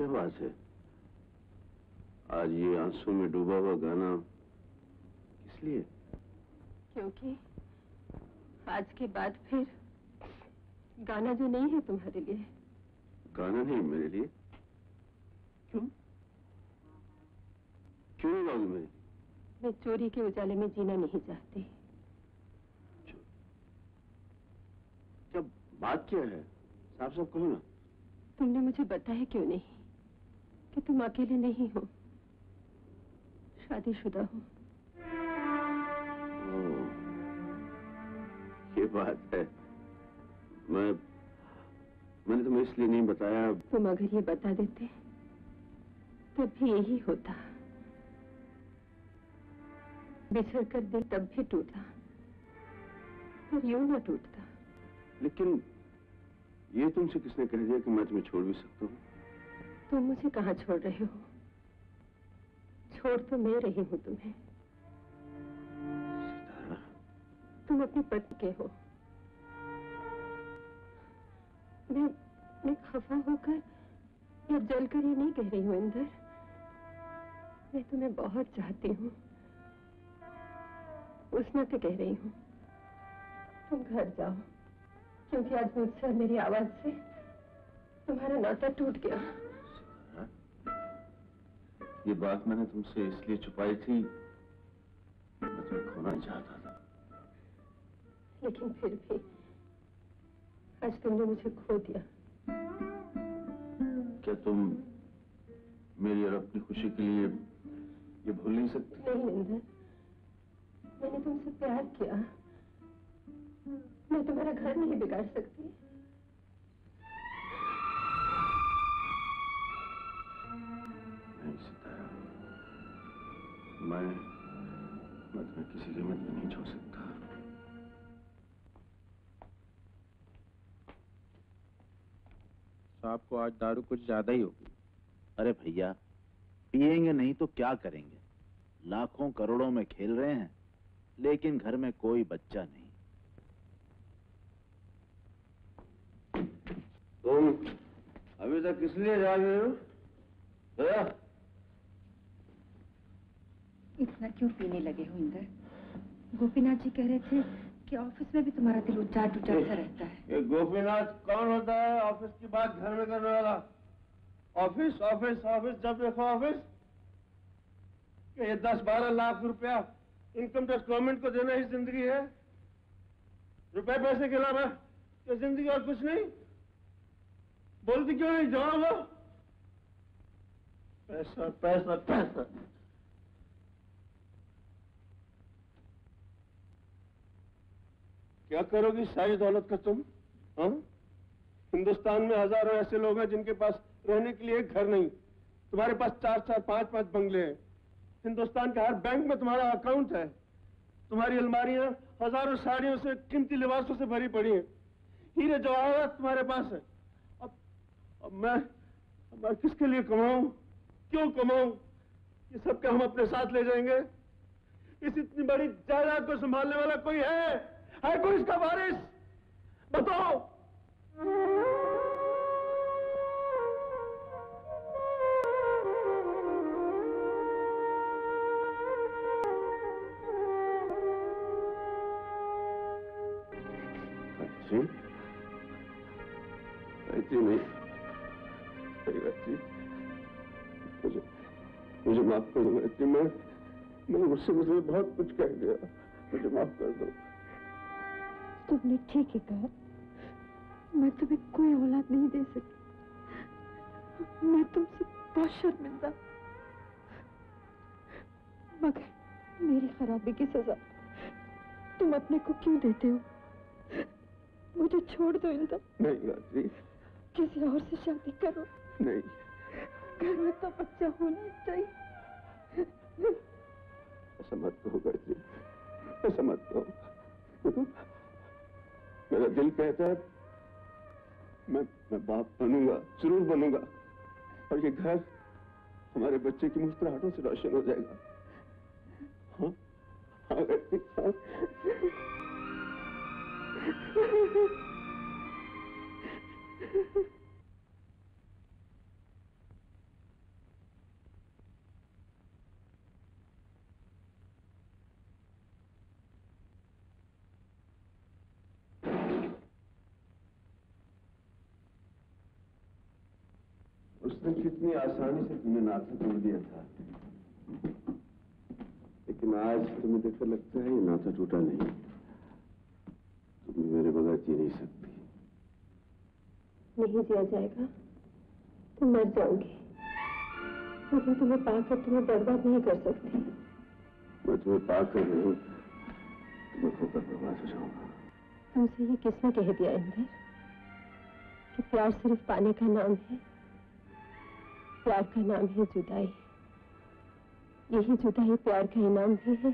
बात है? आज ये आंसू में डूबा हुआ गाना किस लिए? क्योंकि आज के बाद फिर गाना जो नहीं है तुम्हारे लिए। गाना नहीं मेरे लिए? क्यों? क्यों नहीं गाओगे मेरे? मैं चोरी के उजाले में जीना नहीं चाहती। क्या बात क्या है? साफ साफ कहो ना। तुमने मुझे बताया क्यों नहीं कि तुम अकेले नहीं हो, शादीशुदा हो। ये बात है। मैंने तुम्हें इसलिए नहीं बताया। तुम अगर ये बता देते तब भी यही होता। बिछड़ कर दिल तब भी टूटा, पर यूं ना टूटता। लेकिन ये तुमसे किसने कह दिया कि मैं तुम्हें छोड़ भी सकता हूँ? तुम मुझे कहाँ छोड़ रहे हो? छोड़ तो मैं रही हूँ तुम्हें। सितारा, तुम अपनी पत्नी के हो। मैं खफा होकर या जलकर ये नहीं कह रही हूँ इंदर। मैं तुम्हें बहुत चाहती हूँ, उस नाते कह रही हूँ। तुम घर जाओ, क्योंकि आज मुझसे और मेरी आवाज से तुम्हारा नाता टूट गया। ये बात मैंने तुमसे इसलिए छुपाई थी, मैं तुम्हें खोना नहीं चाहता था। लेकिन फिर भी आज तुमने मुझे खो दिया। क्या तुम मेरी और अपनी खुशी के लिए ये भूल नहीं सकती? नहीं इंदर, मैंने तुमसे प्यार किया। मैं तुम्हारा घर नहीं बिगाड़ सकती। नहीं सितारा, मैं तुम्हें किसी कीमत पे नहीं छोड़ सकता। साहब को आज दारू कुछ ज्यादा ही होगी। अरे भैया, पिएंगे नहीं तो क्या करेंगे? लाखों करोड़ों में खेल रहे हैं, लेकिन घर में कोई बच्चा नहीं। तुम अभी तक किस लिए जा रहे हो? इतना क्यों पीने लगे हो इंदर? गोपीनाथ जी कह रहे थे कि ऑफिस में भी तुम्हारा दिल उचाट उचाट सा रहता है। ये गोपीनाथ कौन होता है? ऑफिस की बात घर में करने वाला। ऑफिस ऑफिस ऑफिस, जब देखो ऑफिस। ये 10-12 लाख रुपया इनकम टैक्स गवर्नमेंट को देना ही जिंदगी है? रुपए पैसे के अलावा ये जिंदगी और कुछ नहीं? बोलती क्यों नहीं? जवाब दो। पैसा पैसा पैसा। क्या करोगी सारी दौलत का तुम? हाँ? हिंदुस्तान में हजारों ऐसे लोग हैं जिनके पास रहने के लिए एक घर नहीं। तुम्हारे पास 4-4, 5-5 बंगले हैं। हिंदुस्तान के हर बैंक में तुम्हारा अकाउंट है। तुम्हारी अलमारियां हजारों साड़ियों से, कीमती लिबासों से भरी पड़ी हैं। हीरे जवाहरात तुम्हारे पास है। अब मैं किसके लिए कमाऊं? क्यों कमाऊं? ये सब क्या हम अपने साथ ले जाएंगे? इस इतनी बड़ी जायदाद को संभालने वाला कोई है कोई इसका वारिस? बताओ। नहीं, मुझे माफ कर दो गायत्री। मैं मुझसे बहुत कुछ कह दिया, मुझे माफ कर दो। तुमने ठीक ही कहा। मैं तुम्हें कोई औलाद नहीं दे सकी। मैं तुमसे बहुत शर्मिंदा, मगर मेरी खराबी की सजा तुम अपने को क्यों देते हो? मुझे छोड़ दो इंदर। नहीं गायत्री, किसी और से शादी करो। नहीं, घर में तो बच्चा होना चाहिए। ऐसा मत कहो गायत्री, ऐसा मत कहो। मेरा दिल कहता है मैं बाप बनूंगा, जरूर बनूंगा, और ये घर हमारे बच्चे की मुस्कुराहटों से रोशन हो जाएगा। हाँ हाँ गायत्री, हाँ। उस दिन कितनी आसानी से तुमने नाता तोड़ दिया था, लेकिन आज तुम्हें देखकर लगता है ये नाता टूटा नहीं। तुम मेरे बगैर जी नहीं सकती। नहीं जिया जाएगा तो मर जाऊंगी, लेकिन तुम्हें पाकर तुम्हें बर्बाद नहीं कर सकती। मैं तुम्हें पाकर नहीं, तुम्हें खोकर बर्बाद हो जाऊंगा। तुमसे ये किसने कह दिया इंदर कि प्यार सिर्फ पाने का नाम है? प्यार का नाम है जुदाई। यही जुदाई प्यार का इनाम भी है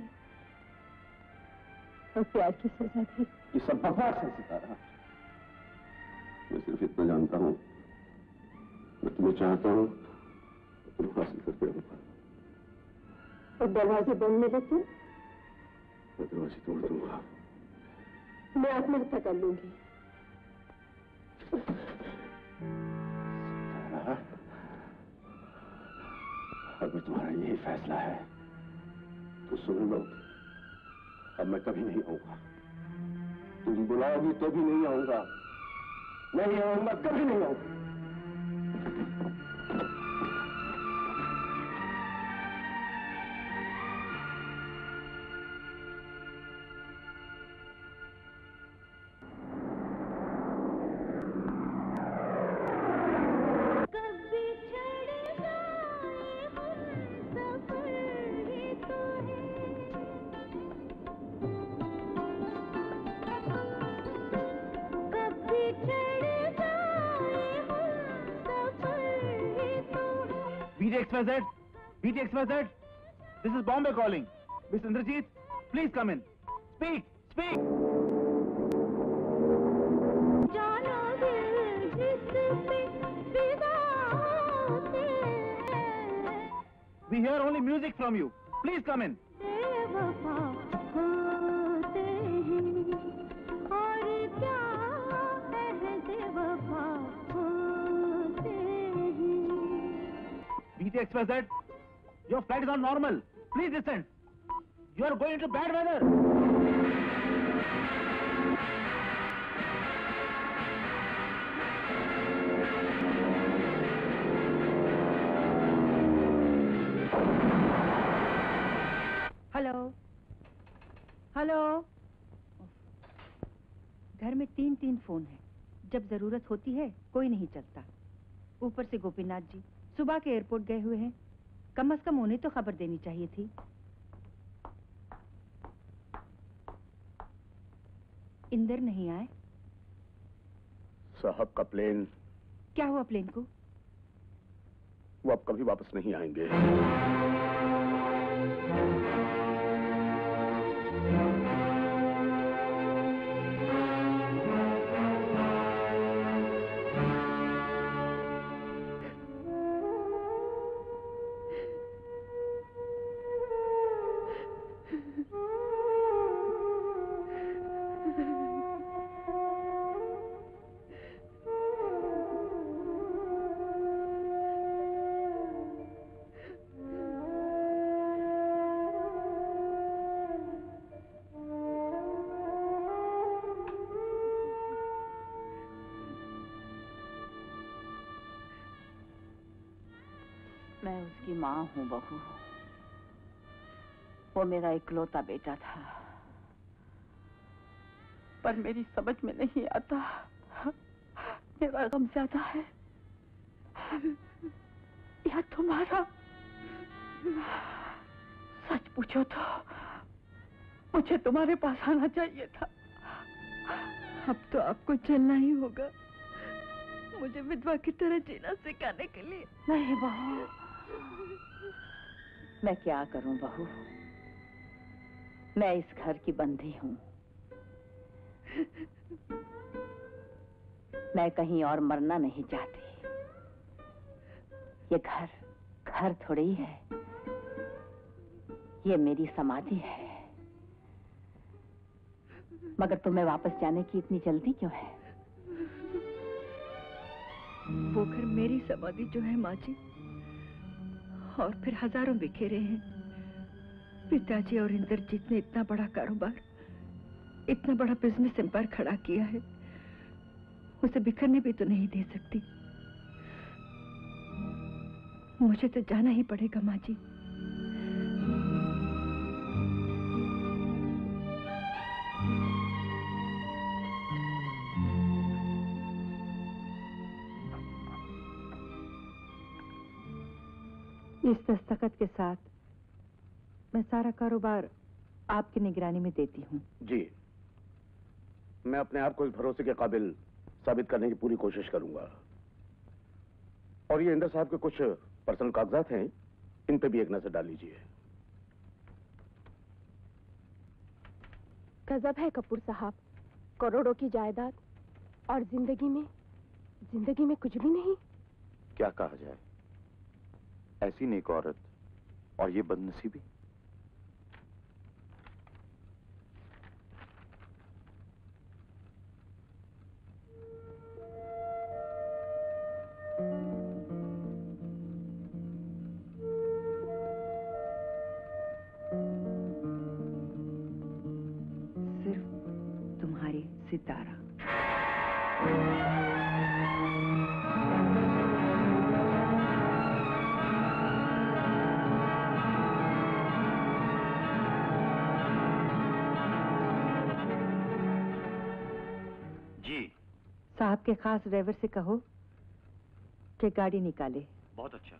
और प्यार की सजा भी। ये सब बकवास है सितारा। मैं सिर्फ इतना जानता हूँ, मैं तुम्हें चाहता हूँ, तुम हासिल करके रहूंगा। और दरवाजे बंद मिले तो मैं दरवाजे तोड़ दूंगा। मैं आत्महत्या कर लूंगी। अगर तुम्हारा यही फैसला है तो सुन लो, अब मैं कभी नहीं आऊंगा। तुम बुलाओगी तो भी नहीं आऊंगा। नहीं आऊंगा, कभी नहीं आऊंगा। VTXYZ, VTXYZ, this is Bombay calling. Miss Indrajit, please come in. Speak, speak. We hear only music from you. Please come in. VTXYZ, your flight is not normal. Please descend. You are going into bad weather. Hello hello. घर में 3 phone है। जब जरूरत होती है कोई नहीं चलता। ऊपर से गोपीनाथ जी सुबह के एयरपोर्ट गए हुए हैं। कम से कम उन्हें तो खबर देनी चाहिए थी। इंदर नहीं आए? साहब का प्लेन। क्या हुआ प्लेन को? वो अब कभी वापस नहीं आएंगे। मैं उसकी माँ हूँ बहू। वो मेरा इकलौता बेटा था, पर मेरी समझ में नहीं आता। मेरा गम ज्यादा है या तुम्हारा? सच पूछो तो मुझे तुम्हारे पास आना चाहिए था। अब तो आपको चलना ही होगा, मुझे विधवा की तरह जीना सिखाने के लिए। नहीं बहू, मैं क्या करूं बहू, मैं इस घर की बंदी हूं। मैं कहीं और मरना नहीं चाहती। ये घर थोड़ी है, ये मेरी समाधि है। मगर तुम्हें वापस जाने की इतनी जल्दी क्यों है? वो घर मेरी समाधि जो है माँ जी, और फिर हजारों बिखेरे हैं। पिताजी और इंद्रजीत ने इतना बड़ा कारोबार, इतना बड़ा बिजनेस एम्पायर खड़ा किया है, उसे बिखरने भी तो नहीं दे सकती। मुझे तो जाना ही पड़ेगा माँ जी। इस दस्तखत के साथ मैं सारा कारोबार आपकी निगरानी में देती हूँ। जी, मैं अपने आप को इस भरोसे के काबिल साबित करने की पूरी कोशिश करूंगा। और ये इंदर साहब के कुछ पर्सनल कागजात हैं, इन पे भी एक नजर डाल लीजिए। गजब है कपूर साहब, करोड़ों की जायदाद और जिंदगी में कुछ भी नहीं। क्या कहा जाए, ऐसी नेक औरत और ये बदनसीबी। सिर्फ तुम्हारी सितारा। जी, साहब के खास ड्राइवर से कहो कि गाड़ी निकाले। बहुत अच्छा।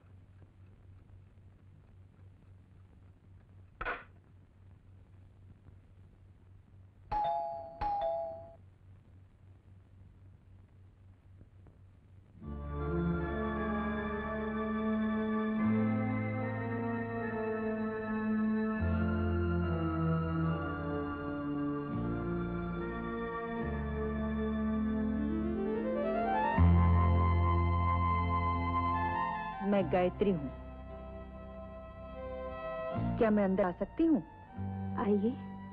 मैं गायत्री हूँ। क्या मैं अंदर आ सकती हूँ? आइए,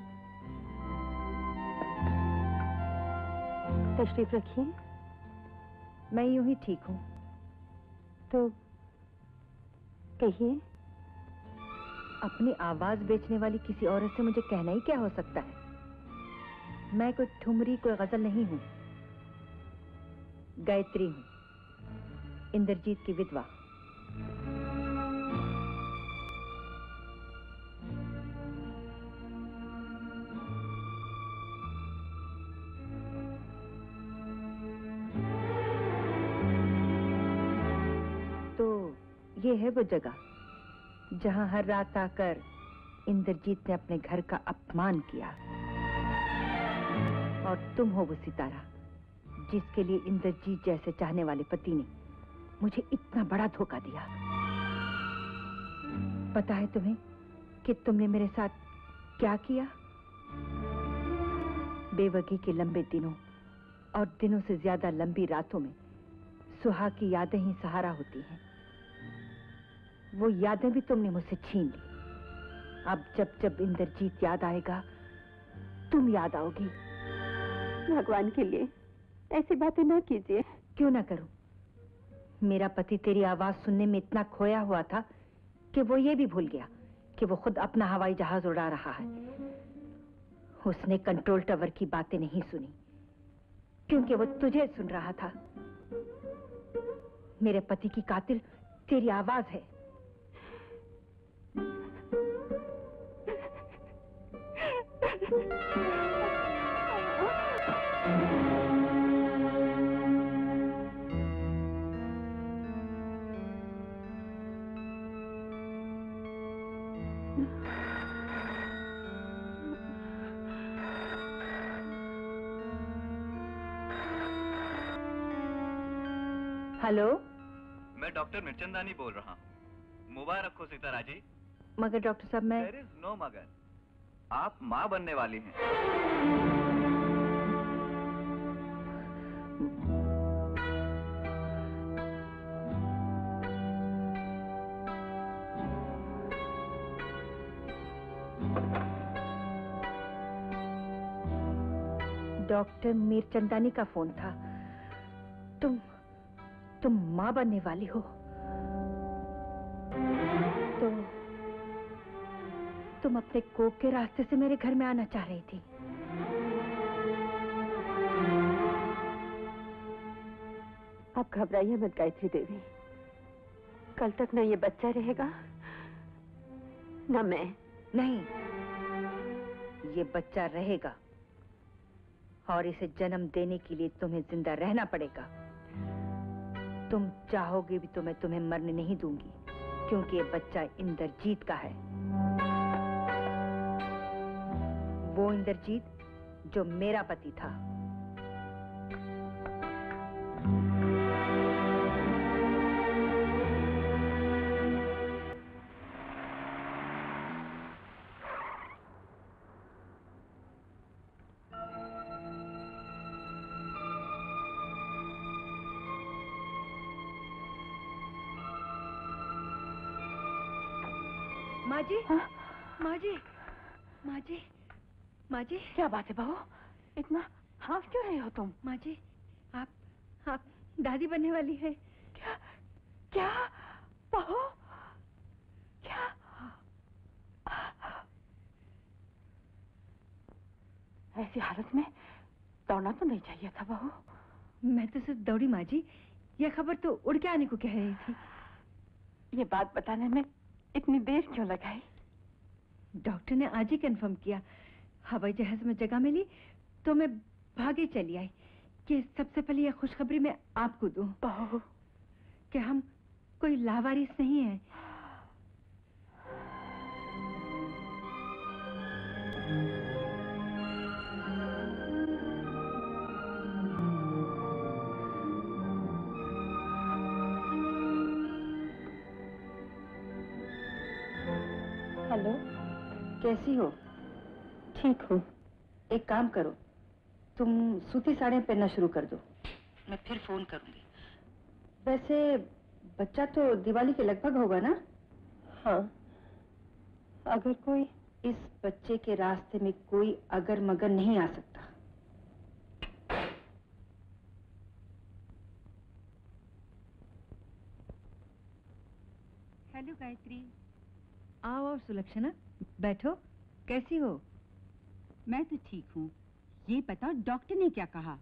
तशरीफ रखिए। मैं यूं ही ठीक हूँ। तो कहिए। अपनी आवाज बेचने वाली किसी औरत से मुझे कहना ही क्या हो सकता है। मैं कोई ठुमरी, कोई गजल नहीं हूँ। गायत्री हूँ, इंद्रजीत की विधवा। तो ये है वो जगह जहां हर रात आकर इंद्रजीत ने अपने घर का अपमान किया। और तुम हो वो सितारा जिसके लिए इंद्रजीत जैसे चाहने वाले पति ने मुझे इतना बड़ा धोखा दिया। पता है तुम्हें कि तुमने मेरे साथ क्या किया? बेवगी के लंबे दिनों और दिनों से ज्यादा लंबी रातों में सुहाग की यादें ही सहारा होती हैं। वो यादें भी तुमने मुझसे छीन ली। अब जब जब इंद्रजीत याद आएगा, तुम याद आओगी। भगवान के लिए ऐसी बातें ना कीजिए। क्यों ना करूं? मेरा पति तेरी आवाज सुनने में इतना खोया हुआ था कि वो ये भी भूल गया कि वो खुद अपना हवाई जहाज उड़ा रहा है। उसने कंट्रोल टावर की बातें नहीं सुनी क्योंकि वो तुझे सुन रहा था। मेरे पति की कातिल तेरी आवाज है। हेलो, मैं डॉक्टर मिर्चंदानी बोल रहा हूँ। मुबारक हो सितारा जी। मगर डॉक्टर साहब मैं There is no मगर। आप माँ बनने वाली हैं। डॉक्टर मीरचंदानी का फोन था। तुम माँ बनने वाली हो। तो तुम अपने कोख के रास्ते से मेरे घर में आना चाह रही थी। आप घबराइए मत गायत्री देवी। कल तक न ये बच्चा रहेगा न मैं। नहीं, ये बच्चा रहेगा और इसे जन्म देने के लिए तुम्हें जिंदा रहना पड़ेगा। तुम चाहोगे भी तो मैं तुम्हें मरने नहीं दूंगी, क्योंकि ये बच्चा इंद्रजीत का है। वो इंद्रजीत जो मेरा पति था। माँ जी, माँ जी, माँ जी, माँ जी। क्या बात है बहू, इतना हाँफ क्यों रही हो तुम? माँ जी, आप दादी बनने वाली है। क्या क्या बहू, क्या? ऐसी हालत में दौड़ना तो नहीं चाहिए था बहू। मैं तो सिर्फ दौड़ी माँ जी, यह खबर तो उड़ के आने को कह रही थी। ये बात बताने में इतनी देर क्यों लगाई? डॉक्टर ने आज ही कंफर्म किया। हवाई जहाज में जगह मिली तो मैं भागे चली आई कि सबसे पहले यह खुशखबरी मैं आपको दूं। बहू, कि हम कोई लावारिस नहीं है। हेलो, कैसी हो? ठीक हूँ। एक काम करो, तुम सूती साड़ियाँ पहनना शुरू कर दो, मैं फिर फोन करूंगी। वैसे बच्चा तो दिवाली के लगभग होगा ना? हाँ, अगर कोई इस बच्चे के रास्ते में कोई अगर मगर नहीं आ सकता। हेलो गायत्री। आओ और सुलक्षणा, बैठो। कैसी हो? मैं तो ठीक हूँ। ये बताओ डॉक्टर ने क्या कहा?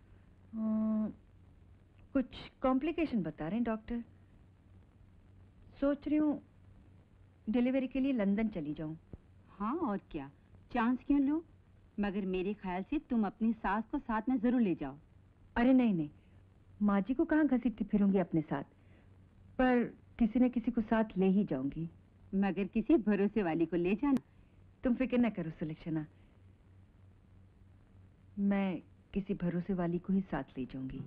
कुछ कॉम्प्लिकेशन बता रहे हैं डॉक्टर। सोच रही हूँ डिलीवरी के लिए लंदन चली जाऊं। हाँ और क्या, चांस क्यों लो? मगर मेरे ख्याल से तुम अपनी सास को साथ में जरूर ले जाओ। अरे नहीं नहीं, माँ जी को कहाँ घसीटती फिरूंगी अपने साथ, पर किसी न किसी को साथ ले ही जाऊंगी। मगर किसी भरोसे वाली को ले जाना। तुम फिक्र न करो सुलक्षणा, मैं किसी भरोसे वाली को ही साथ ले जाऊंगी।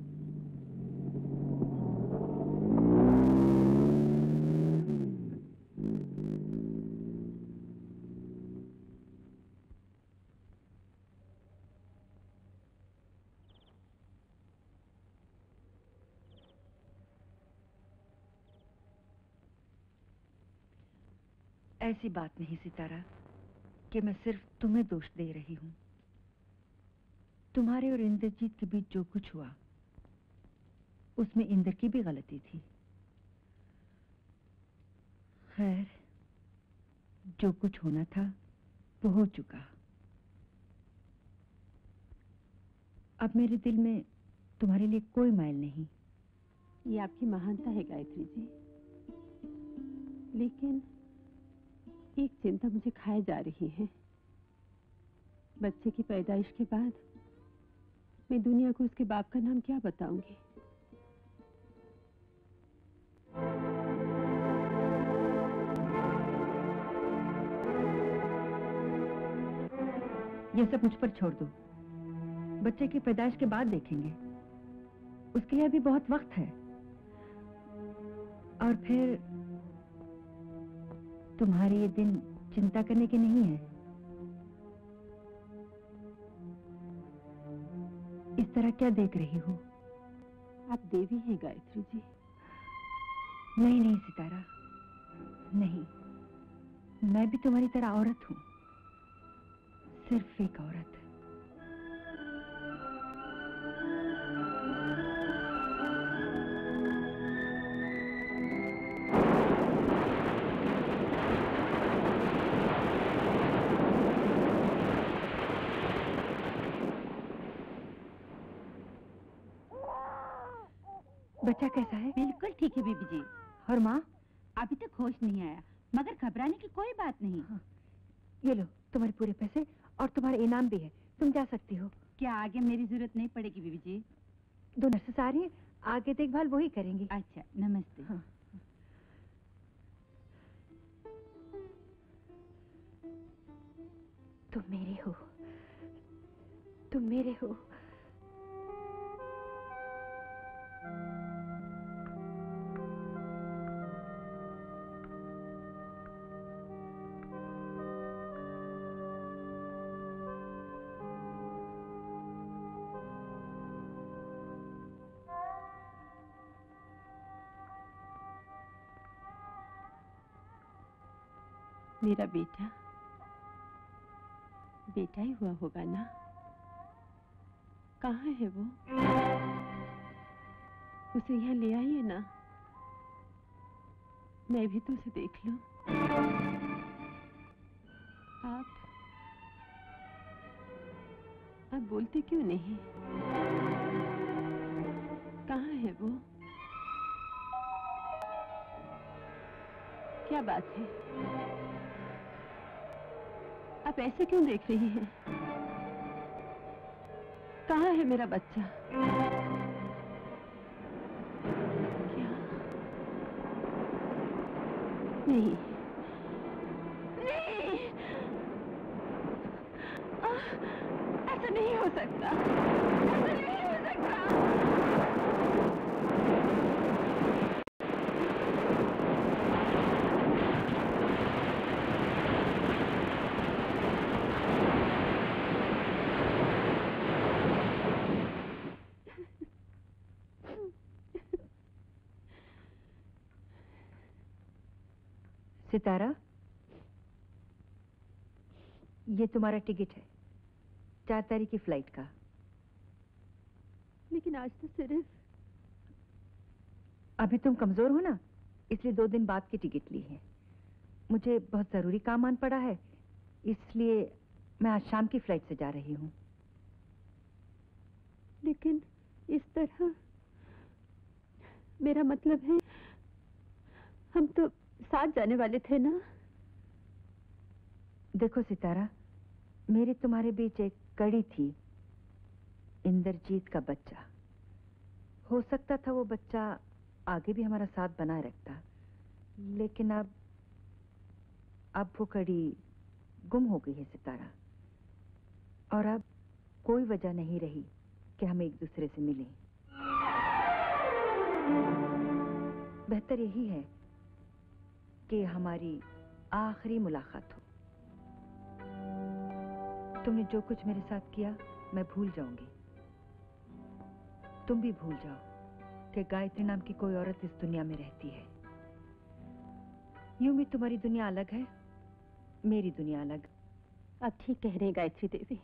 ऐसी बात नहीं सितारा कि मैं सिर्फ तुम्हें दोष दे रही हूं। तुम्हारे और इंद्रजीत के बीच जो कुछ हुआ उसमें इंद्र की भी गलती थी। खैर, जो कुछ होना था वो हो चुका। अब मेरे दिल में तुम्हारे लिए कोई मैल नहीं। ये आपकी महानता है गायत्री जी, लेकिन एक चिंता मुझे खाए जा रही है। बच्चे की पैदाइश के बाद मैं दुनिया को उसके बाप का नाम क्या बताऊंगी? ये सब मुझ पर छोड़ दो, बच्चे की पैदाइश के बाद देखेंगे। उसके लिए अभी बहुत वक्त है। और फिर तुम्हारे ये दिन चिंता करने के नहीं है। इस तरह क्या देख रही हो? आप देवी हैं गायत्री जी। नहीं नहीं सितारा, नहीं, मैं भी तुम्हारी तरह औरत हूं, सिर्फ एक औरत। बच्चा कैसा है? बिल्कुल ठीक है बीबी जी। और माँ? अभी तक होश नहीं आया, मगर घबराने की कोई बात नहीं। हाँ। ये लो तुम्हारे पूरे पैसे और तुम्हारा इनाम भी है, तुम जा सकती हो। क्या आगे मेरी जरूरत नहीं पड़ेगी बीबी जी? 2 नर्सेस आ रही हैं, आगे देखभाल वही करेंगी। अच्छा, नमस्ते। हाँ। तुम मेरे हो, तुम मेरे हो। मेरा बेटा बेटा ही हुआ होगा ना? कहाँ है वो? उसे यहाँ ले आइए ना, मैं भी तो उसे देख लूं। आप बोलते क्यों नहीं? कहाँ है वो? क्या बात है? आप ऐसे क्यों देख रही हैं? कहाँ है मेरा बच्चा? क्या? नहीं, नहीं, ऐसा नहीं हो सकता, ऐसा नहीं हो सकता। सितारा, ये तुम्हारा टिकट है 4 तारीख की फ्लाइट का। लेकिन आज तो सिर्फ... अभी तुम कमजोर हो ना, इसलिए 2 दिन बाद की टिकट ली है। मुझे बहुत जरूरी काम आन पड़ा है, इसलिए मैं आज शाम की फ्लाइट से जा रही हूँ। लेकिन इस तरह, मेरा मतलब है, हम तो साथ जाने वाले थे ना? देखो सितारा, मेरे तुम्हारे बीच एक कड़ी थी, इंद्रजीत का बच्चा। हो सकता था वो बच्चा आगे भी हमारा साथ बनाए रखता, लेकिन अब वो कड़ी गुम हो गई है सितारा, और अब कोई वजह नहीं रही कि हम एक दूसरे से मिलें। बेहतर यही है कि हमारी आखिरी मुलाकात हो। तुमने जो कुछ मेरे साथ किया मैं भूल जाऊंगी, तुम भी भूल जाओ कि गायत्री नाम की कोई औरत इस दुनिया में रहती है। यूं भी तुम्हारी दुनिया अलग है, मेरी दुनिया अलग। आप ठीक कह रहे हैं गायत्री देवी,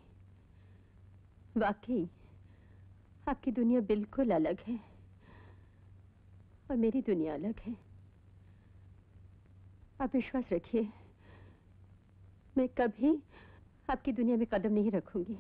वाकई आपकी दुनिया बिल्कुल अलग है और मेरी दुनिया अलग है। आप विश्वास रखिए, मैं कभी आपकी दुनिया में कदम नहीं रखूंगी।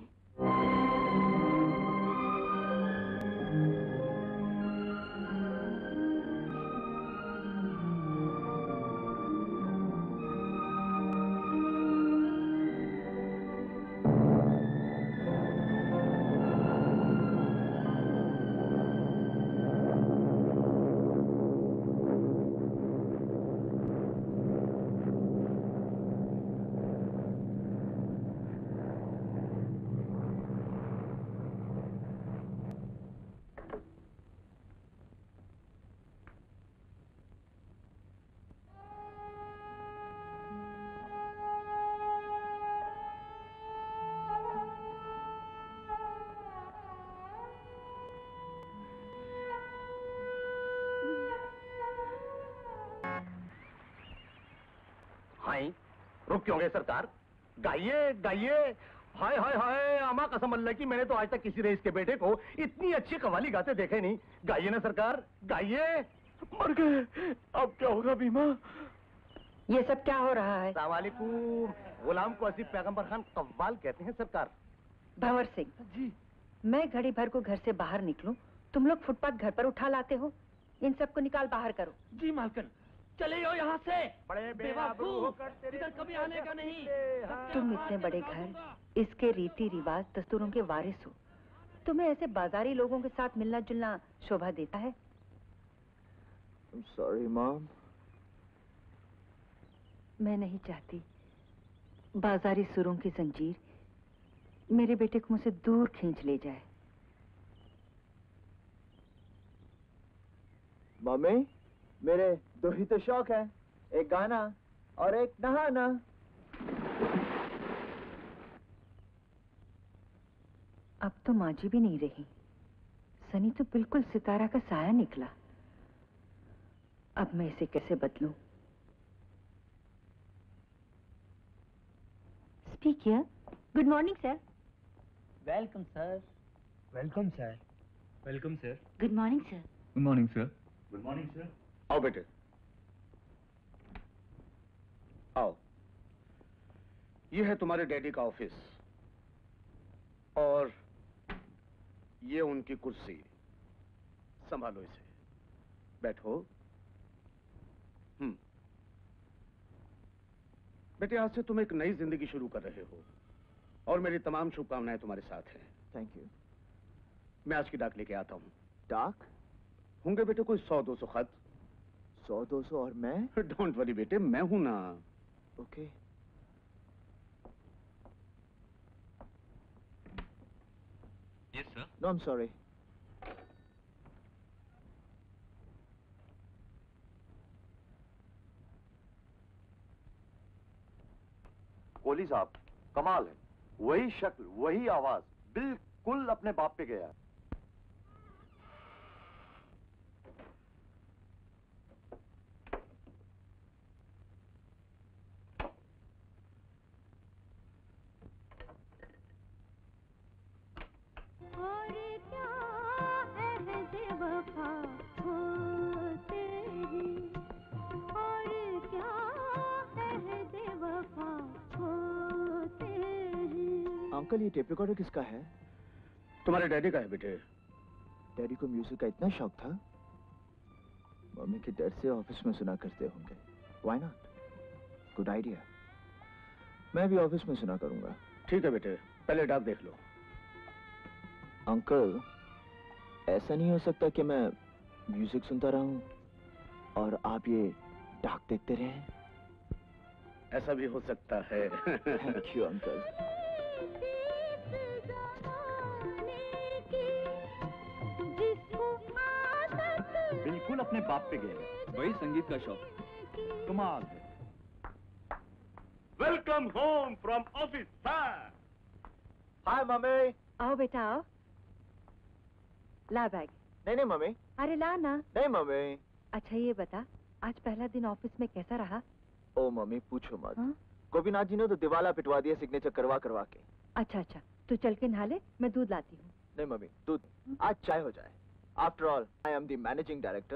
रुक क्यों गए सरकार? गाइए गाइए। हाय हाय हाय, अमा कसम अल्लाह की, मैंने तो आज तक किसी रईस के बेटे को इतनी अच्छी कव्वाली गाते देखे नहीं। गाइए ना सरकार, गाइए। मर गए, अब क्या होगा बीमा? ये सब क्या हो रहा है? सलामकुम। गुलाम को असीफ पैगंबर खान कव्वाल कहते हैं सरकार। भंवर सिंह जी, मैं घड़ी भर को घर से बाहर निकलूं, तुम लोग फुटपाथ घर पर उठा लाते हो। इन सबको निकाल बाहर करो। जी मालकिन। चले जाओ यहाँ से। बड़े बेवकूफ, इधर कभी आने का नहीं। तुम इतने बड़े घर, इसके रीति रिवाज दस्तूरों के वारिस हो, तुम्हें ऐसे बाजारी लोगों के साथ मिलना जुलना शोभा देता है? Sorry mom. मैं नहीं चाहती बाजारी सुरों की जंजीर मेरे बेटे को मुझसे दूर खींच ले जाए। मम्मी, मेरे दो ही तो शौक है, एक गाना और एक नहाना। अब तो माँ जी भी नहीं रही। सनी तो बिल्कुल सितारा का साया निकला। अब मैं इसे कैसे बदलूं? Speak here. Good morning, sir. Welcome sir. Welcome sir. Welcome sir. Good morning sir. Good morning sir. Good morning sir. आओ बेटे, आओ। ये है तुम्हारे डैडी का ऑफिस और ये उनकी कुर्सी। संभालो इसे, बैठो। बेटे, आज से तुम एक नई जिंदगी शुरू कर रहे हो और मेरी तमाम शुभकामनाएं तुम्हारे साथ हैं। Thank you. मैं आज की डाक लेके आता हूँ। डाक? होंगे बेटे कोई 100-200 खत। 100-200 और मैं? डोंट वरी बेटे, मैं हूं ना। Okay. Yes sir. No, I am sorry. Kohli साहब, कमाल है, वही शक्ल, वही आवाज, बिल्कुल अपने बाप पे गया। अंकल, ये टेप रिकॉर्डर किसका है? तुम्हारे डैडी का है बेटे। डैडी को म्यूजिक का इतना शौक था? मम्मी के डर से ऑफिस में सुना करते होंगे। Why not? Good idea. मैं भी ऑफिस में सुना करूंगा। ठीक है बेटे, पहले डाक देख लो। अंकल, ऐसा नहीं हो सकता कि मैं म्यूजिक सुनता रहूं और आप ये डाक देखते रहें? ऐसा भी हो सकता है। Thank you uncle. बिल्कुल अपने बाप पे गए, वही संगीत का शौक। कमाल है। Welcome home from office sir. Hi mummy. आओ बेटा आओ। ला बैग। नहीं मम्मी। अरे ला ना। नहीं मम्मी। अच्छा ये बता, आज पहला दिन ऑफिस में कैसा रहा? ओ मम्मी पूछो मत। हाँ? गोपीनाथ जी ने तो दिवाला पिटवा दिया सिग्नेचर करवा करवा के। अच्छा, तू चल के नहा ले, मैं दूध लाती हूँ। नहीं मम्मी, दूध आज चाय हो जाए। After all I am the managing director.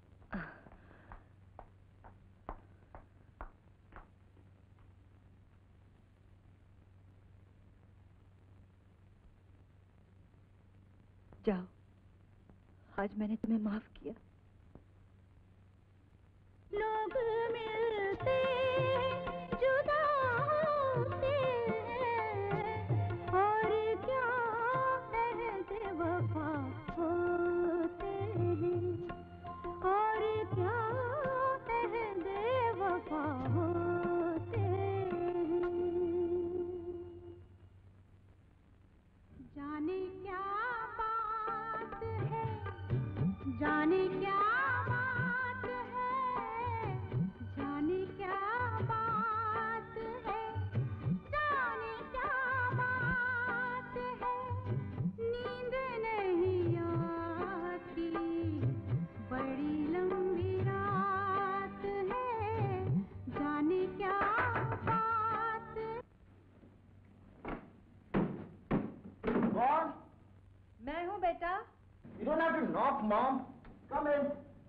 जाओ, आज मैंने तुम्हें माफ किया। लोग मिलते जुदा होते और क्या कहते वफा होते और क्या कहते वफा होते। जाने क्या बात है, जाने क्या बात है, जाने क्या बात है, जाने क्या बात है, नींद नहीं आती, बड़ी लंबी रात है, जाने क्या बात। कौन? मैं हूँ बेटा। You don't have to knock, Mom. Come in.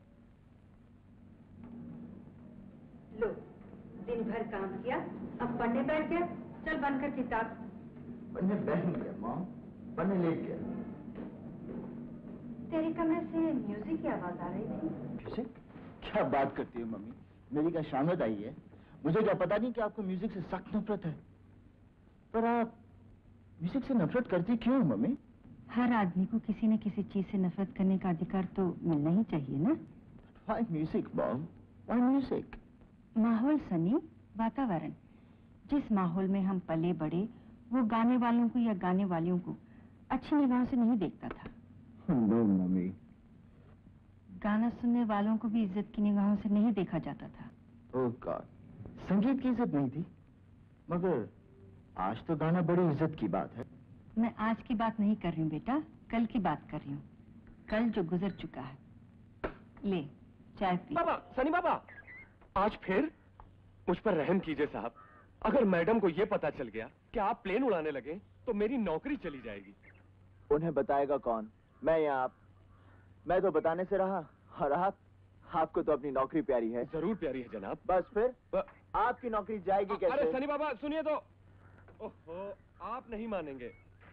लो, दिन भर काम किया, अब पढ़ने बैठ गया। चल बनकर किताब। पढ़ने बैठ नहीं गया, Mom. पढ़ने लेट गया। तेरे कमरे से म्यूजिक की आवाज आ रही थी। म्यूजिक? क्या बात करती है मम्मी, मेरी क्या शामत आई है? मुझे क्या पता नहीं कि आपको म्यूजिक से सख्त नफरत है। पर आप म्यूजिक से नफरत करती क्यों मम्मी? हर आदमी को किसी न किसी चीज से नफरत करने का अधिकार तो मिलना ही चाहिए ना। Why music, Mom? Why music? माहौल सनी, वातावरण। जिस माहौल में हम पले बड़े, वो गाने वालों को या गाने वालियों को अच्छी निगाहों से नहीं देखता था। No, mummy. गाना सुनने वालों को भी इज्जत की निगाहों से नहीं देखा जाता था। Oh God, संगीत की इज्जत नहीं थी, मगर आज तो गाना बड़ी इज्जत की बात है। मैं आज की बात नहीं कर रही हूँ बेटा, कल की बात कर रही हूँ। कल जो गुजर चुका है। ले, चाय पी। बाबा, सनी बाबा, आज फिर मुझ पर रहम कीजिए साहब। अगर मैडम को ये पता चल गया कि आप प्लेन उड़ाने लगे तो मेरी नौकरी चली जाएगी। उन्हें बताएगा कौन? मैं या आप? मैं तो बताने से रहा, और आपको तो अपनी नौकरी प्यारी है। जरूर प्यारी है जनाब। बस फिर आपकी नौकरी जाएगी कैसे? अरे सनी बाबा सुनिए तो। ओहो, आप नहीं मानेंगे,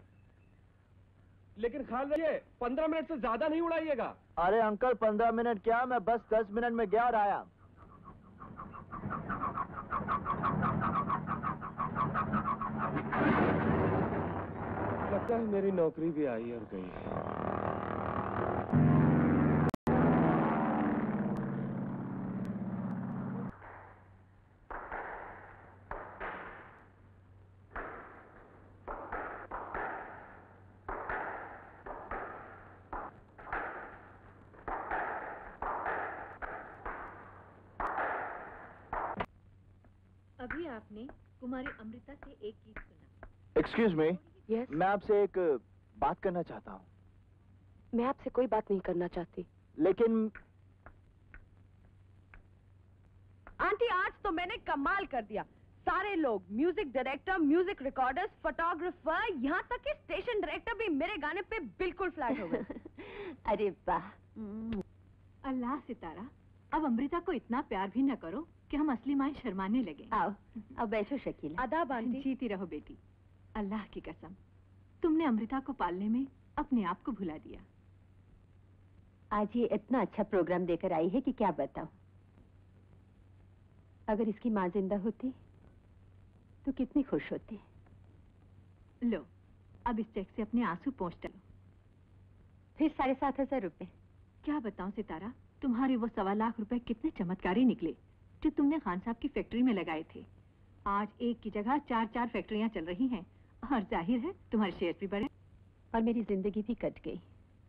लेकिन ख्याल रखिए 15 मिनट से ज्यादा नहीं उड़ाइएगा। अरे अंकल, 15 मिनट क्या, मैं बस 10 मिनट में गया और आया। लगता है मेरी नौकरी भी आई और गई है। अभी आपने कुमारी अमृता से एक गीत सुना। Excuse me, Yes? मैं आपसे एक बात करना चाहता हूँ। मैं आपसे कोई बात नहीं करना चाहती। लेकिन आंटी, आज तो मैंने कमाल कर दिया। सारे लोग, music director, music recorders, photographer, यहाँ तक कि स्टेशन डायरेक्टर भी मेरे गाने पे बिल्कुल फ्लैट हो गए। अरे वाह। अल्लाह सितारा, अब अमृता को इतना प्यार भी न करो कि हम असली माँ शर्माने लगे। आओ, अब बैठो शकीला। आदाब आंटी। जीती रहो बेटी। अल्लाह की कसम, तुमने अमृता को पालने में अपने आप को भुला दिया। आज ये इतना अच्छा प्रोग्राम देकर आई है कि क्या बताऊं। अगर इसकी माँ जिंदा होती तो कितनी खुश होती। लो, अब इस चेक से अपने आंसू पोंछ डालो। फिर 7,500 रुपए। क्या बताऊं सितारा, तुम्हारे वो 1.25 लाख रुपए कितने चमत्कारी निकले जो तुमने खान साहब की फैक्ट्री में लगाए थे। आज एक की जगह 4-4 फैक्ट्रियां चल रही हैं और जाहिर है तुम्हारे शेयर भी बढ़े और मेरी जिंदगी भी कट गई।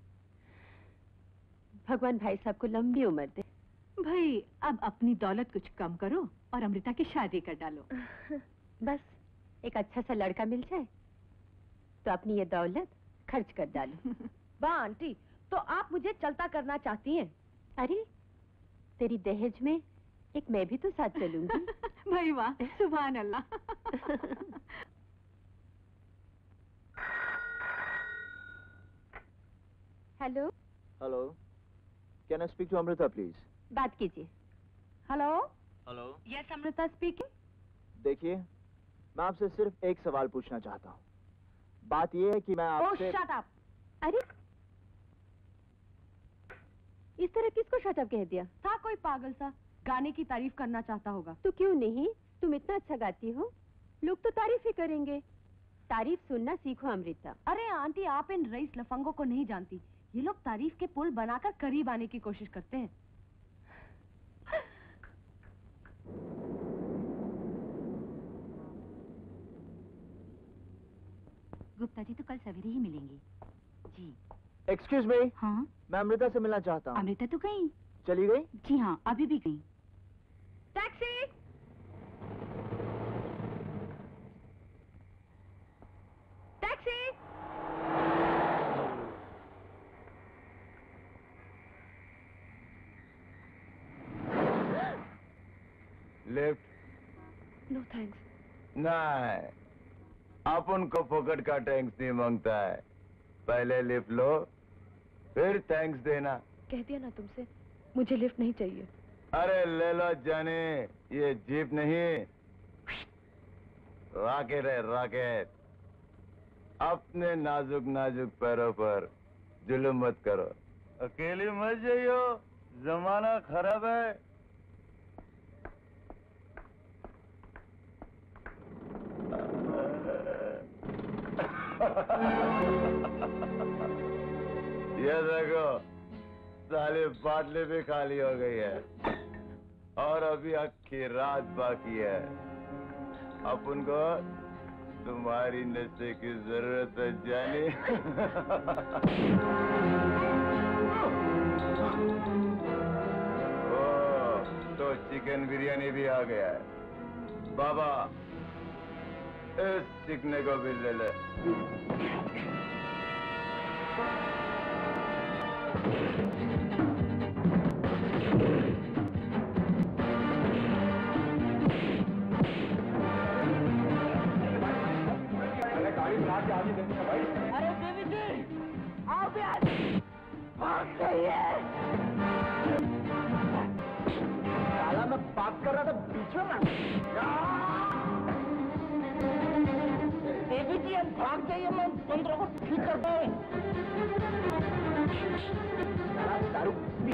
भगवान भाई साहब को लंबी उम्र दे। भाई, अब अपनी दौलत कुछ कम करो और अमृता की शादी कर डालो। बस एक अच्छा सा लड़का मिल जाए तो अपनी ये दौलत खर्च कर डालो। वाह आंटी, तो आप मुझे चलता करना चाहती हैं? अरे, तेरी दहेज में एक मैं भी तो साथ चलूंगी। भाई वाह, सुभान अल्लाह। Hello. Hello, can I speak to Amrita please? बात कीजिए। Hello. Hello. Yes, Amrita speaking. देखिए, मैं आपसे सिर्फ एक सवाल पूछना चाहता हूँ। बात यह है कि मैं आपसे... शट अप। अरे, इस तरह किसको शट अप कह दिया? था कोई पागल सा, गाने की तारीफ करना चाहता होगा। तो क्यों नहीं, तुम इतना अच्छा गाती हो, लोग तो तारीफ ही करेंगे। तारीफ सुनना सीखो अमृता। अरे आंटी, आप इन रईस लफंगों को नहीं जानती। ये लोग तारीफ के पुल बनाकर करीब आने की कोशिश करते हैं। गुप्ता जी तो कल सवेरे ही मिलेंगे। जी। Excuse me. हाँ, मैं अमृता से मिलना चाहता हूँ। अमृता तो गई। चली गई? जी हाँ, अभी भी गई। Taxi. Taxi. Lift? No thanks. नहीं, अपन को पकड़ का टैंक्स नहीं मांगता है। पहले लिफ्ट लो, फिर थैंक्स देना। कह दिया ना तुमसे, मुझे लिफ्ट नहीं चाहिए। अरे ले लो जाने, ये जीप नहीं, रॉकेट है रॉकेट। अपने नाजुक नाजुक पैरों पर जुल्म मत करो, अकेले मत जाइयो, जमाना खराब है। ये देखो, साले बाटले भी खाली हो गई है और अभी आखिर रात बाकी है। अपन को तुम्हारी नशे की जरूरत है जानी। ओ, तो चिकन बिरयानी भी आ गया है। बाबा, इस चिकने को भी ले ले। अरे देवी जी, आओ भी आज भाग गई है। साला मैं बात कर रहा था बीच में। देवी जी अब भाग जाइए, मैं बंदरों को ठीक करता हूँ। दारू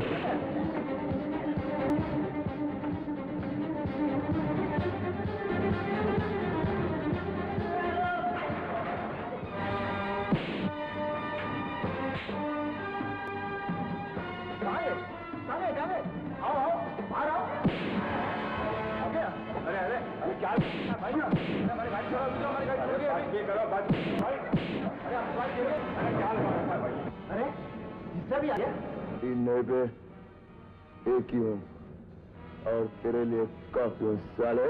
भाई ना, हमारी गाड़ी छोड़ो, हमारी गाड़ी छोड़ के ये करो बात भाई। अरे आप गाड़ी छोड़ो, अरे क्या लगा भाई? अरे इससे भी आ गया? इन नए पे एक ही हूँ और तेरे लिए काफी हूँ साले।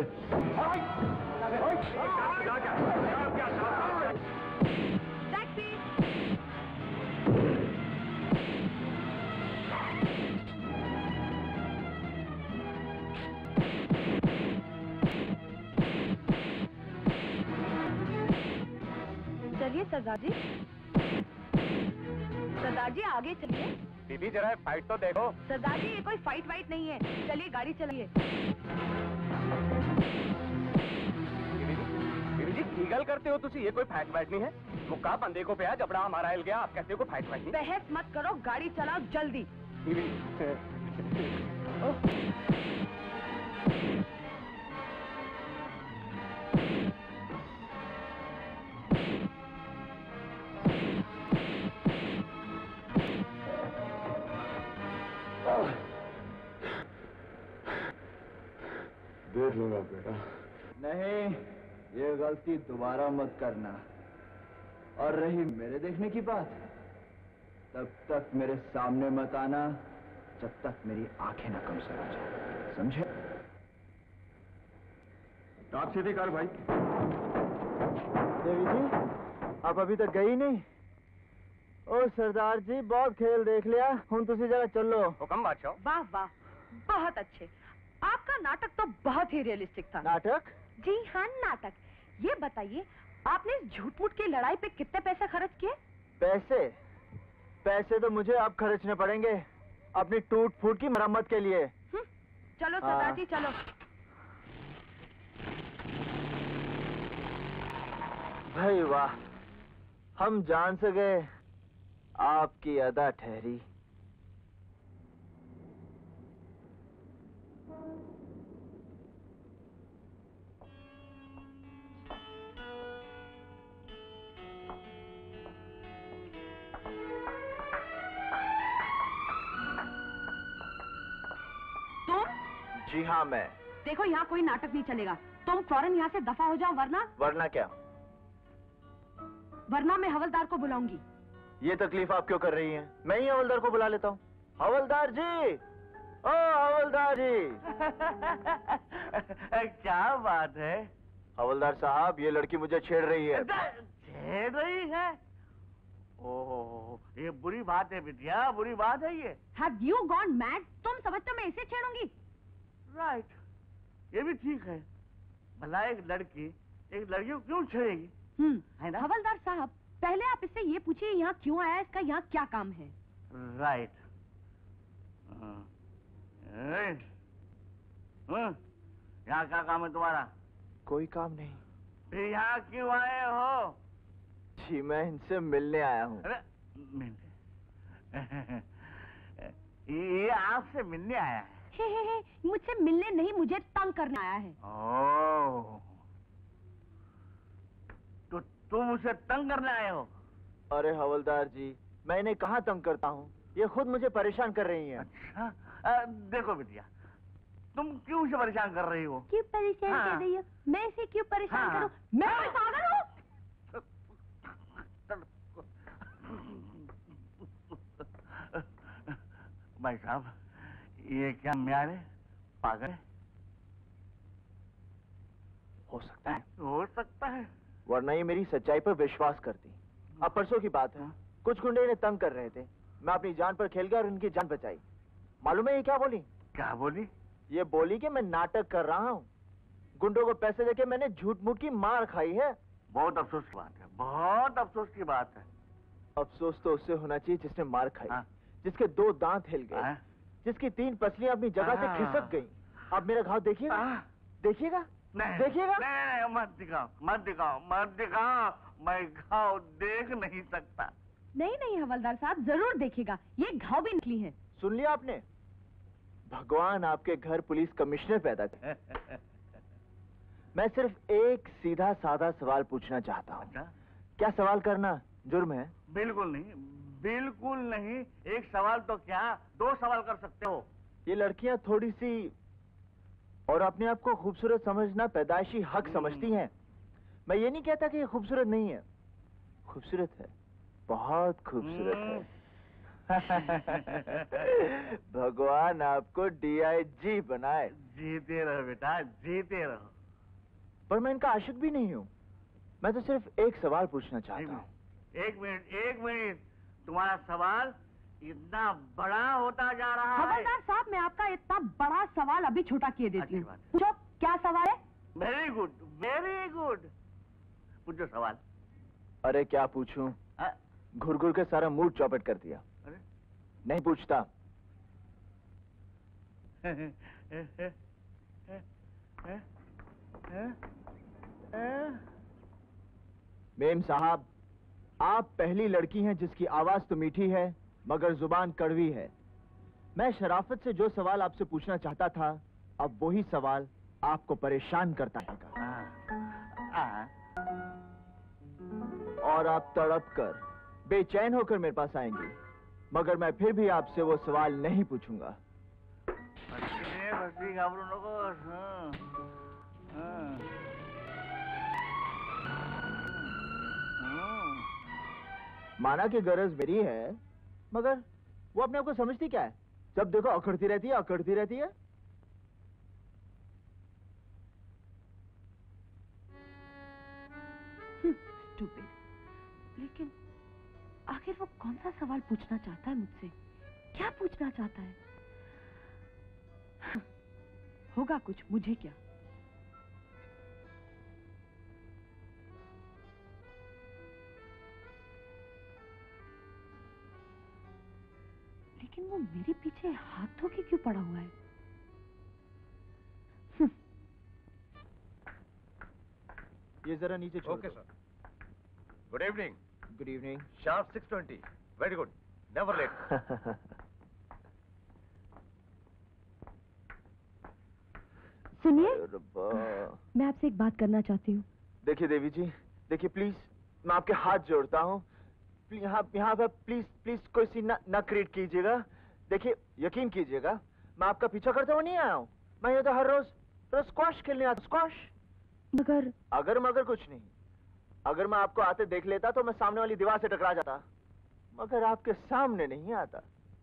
चलिए सरदार जी, सरदार जी आगे चलिए। दीदी जरा फाइट तो देखो। सरदार जी ये कोई फाइट वाइट नहीं है, चलिए गाड़ी चलिए। दीदी जी की गल करते हो तुसी, ये कोई फाइट वाइट नहीं है। मुक्का बंदे को पे है, जबड़ा हमारा हिल गया, आप कहते हो कोई फाइट वाइट नहीं। बहस मत करो, गाड़ी चलाओ जल्दी। देख लूंगा बेटा। नहीं, ये गलती दोबारा मत करना। और रही मेरे देखने की बात, तब तक मेरे सामने मत आना जब तक मेरी आंखें न कमजोर हो जाए, समझे? आप सीधी कर भाई। देवी जी, आप अभी तक गई नहीं? ओ सरदार जी, बहुत खेल देख लिया, हुन तुसी जरा चलो। हुक्म बादशाह। वाह वाह, बहुत अच्छे। आपका नाटक तो बहुत ही रियलिस्टिक था। नाटक? जी हाँ, नाटक। ये बताइए, आपने इस झूठ मूठ की लड़ाई पे कितने पैसे खर्च किए? पैसे? पैसे तो मुझे अब खर्चने पड़ेंगे अपनी टूट फूट की मरम्मत के लिए। चलो सरदार जी, चलो। भाई वाह, हम जान से गए, आपकी अदा ठहरी। जी हाँ, मैं। देखो यहाँ कोई नाटक नहीं चलेगा, तुम फौरन यहाँ से दफा हो जाओ, वरना। वरना क्या? वरना मैं हवलदार को बुलाऊंगी। ये तकलीफ आप क्यों कर रही हैं? मैं ही हवलदार को बुला लेता हूँ। हवलदार जी, ओ हवलदार जी। क्या बात है? हवलदार साहब, ये लड़की मुझे छेड़ रही है। छेड़ रही है? ओह, ये बुरी बात है बिटिया, बुरी बात है ये। Have you gone mad? तुम समझते हो मैं इसे छेड़ूंगी? राइट, ये भी ठीक है। भला एक लड़की को क्यों छेड़ेगी? है ना? हवलदार साहब, पहले आप इससे ये पूछिए यहाँ क्यों आया, इसका यहाँ क्या काम है? राइट। यहाँ क्या काम है तुम्हारा? कोई काम नहीं। फिर यहाँ क्यों आए हो? जी मैं इनसे मिलने आया हूँ। अरे मिलने? ये आपसे मिलने आया है। हे, मुझसे मिलने नहीं, मुझे तंग करने आया है। ओह, तो तुम उसे तंग करने आए हो? अरे हवलदार जी, मैं इन्हें कहाँ तंग करता हूँ, ये खुद मुझे परेशान कर रही हैं। अच्छा, देखो बिटिया, तुम क्यों उसे परेशान कर रही हो? क्यों परेशान कर रही हो? मैं इसे क्यों परेशान करूं? मैं कोई पागल हूँ? भाई साहब, ये क्या म्यार है? पागल है? हो सकता है, हो सकता है, वरना ये मेरी सच्चाई पर विश्वास करती। अब परसों की बात है, कुछ गुंडे इन्हें तंग कर रहे थे, मैं अपनी जान पर खेल गया और उनकी जान बचाई। मालूम है ये क्या बोली? क्या बोली? ये बोली कि मैं नाटक कर रहा हूँ, गुंडों को पैसे देके मैंने झूठ मूठ की मार खाई है। बहुत अफसोस की बात है, बहुत अफसोस की बात है। अफसोस तो उससे होना चाहिए जिसने मार खाई, जिसके 2 दांत हिल गए, जिसकी 3 पसलियां अपनी जगह से खिसक गई। अब मेरा घाव देखिएगा, देखिएगा, देखिएगा। नहीं, मत दिखाओ, मत दिखाओ, मत दिखाओ, मैं घाव देख नहीं सकता। नहीं हवलदार साहब, जरूर देखिएगा, ये घाव भी निकली है। सुन लिया आपने? भगवान आपके घर पुलिस कमिश्नर पैदा करे। मैं सिर्फ एक सीधा साधा सवाल पूछना चाहता हूँ। क्या सवाल करना जुर्म है? बिल्कुल नहीं, बिल्कुल नहीं। एक सवाल तो क्या, 2 सवाल कर सकते हो। ये लड़कियां थोड़ी सी और अपने आप को खूबसूरत समझना पैदाइशी हक समझती हैं। मैं ये नहीं कहता कि ये खूबसूरत नहीं है, खूबसूरत है, बहुत खूबसूरत है। भगवान आपको DIG बनाए। जीते रहो बेटा, जीते रहो। पर मैं इनका आशिक भी नहीं हूँ, मैं तो सिर्फ एक सवाल पूछना चाहता हूँ। एक मिनट, तुम्हारा सवाल इतना बड़ा होता जा रहा है। हवलदार साहब, मैं आपका इतना बड़ा सवाल अभी छोटा किए देती हूँ। पूछो, क्या सवाल है? Very good, very good. पूछो सवाल। अरे क्या पूछूं? घुर घुर के सारा मूड चौपट कर दिया। अरे? नहीं पूछता। मेम साहब, आप पहली लड़की हैं जिसकी आवाज तो मीठी है मगर जुबान कड़वी है। मैं शराफत से जो सवाल आपसे पूछना चाहता था, अब वही सवाल आपको परेशान करता है। और आप तड़प कर बेचैन होकर मेरे पास आएंगी, मगर मैं फिर भी आपसे वो सवाल नहीं पूछूंगा। माना कि गरज मेरी है, मगर वो अपने आप को समझती क्या है? जब देखो अकड़ती रहती है, अकड़ती रहती है। स्टूपिड। लेकिन आखिर वो कौन सा सवाल पूछना चाहता है मुझसे? क्या पूछना चाहता है? होगा कुछ, मुझे क्या। लेकिन वो मेरे पीछे हाथ धो के क्यों पड़ा हुआ है? ये जरा नीचे छोड़ okay sir. Good evening. Good evening. Sharp 6:20। Very good, never late. सुनिए, मैं आपसे एक बात करना चाहती हूँ। देखिए देवी जी, देखिए प्लीज, मैं आपके हाथ जोड़ता हूँ, यहाँ पर प्लीज कोई सी ना क्रिएट कीजिएगा। देखिए यकीन कीजिएगा, मैं आपका पीछा करते हुए नहीं आया हूँ। मैं ये तो हर रोज स्क्वॉश खेलने आता। स्क्वॉश। मगर कुछ नहीं। अगर मैं आपको आते देख लेता तो मैं सामने वाली दीवार से टकरा जाता, मगर आपके सामने नहीं आता।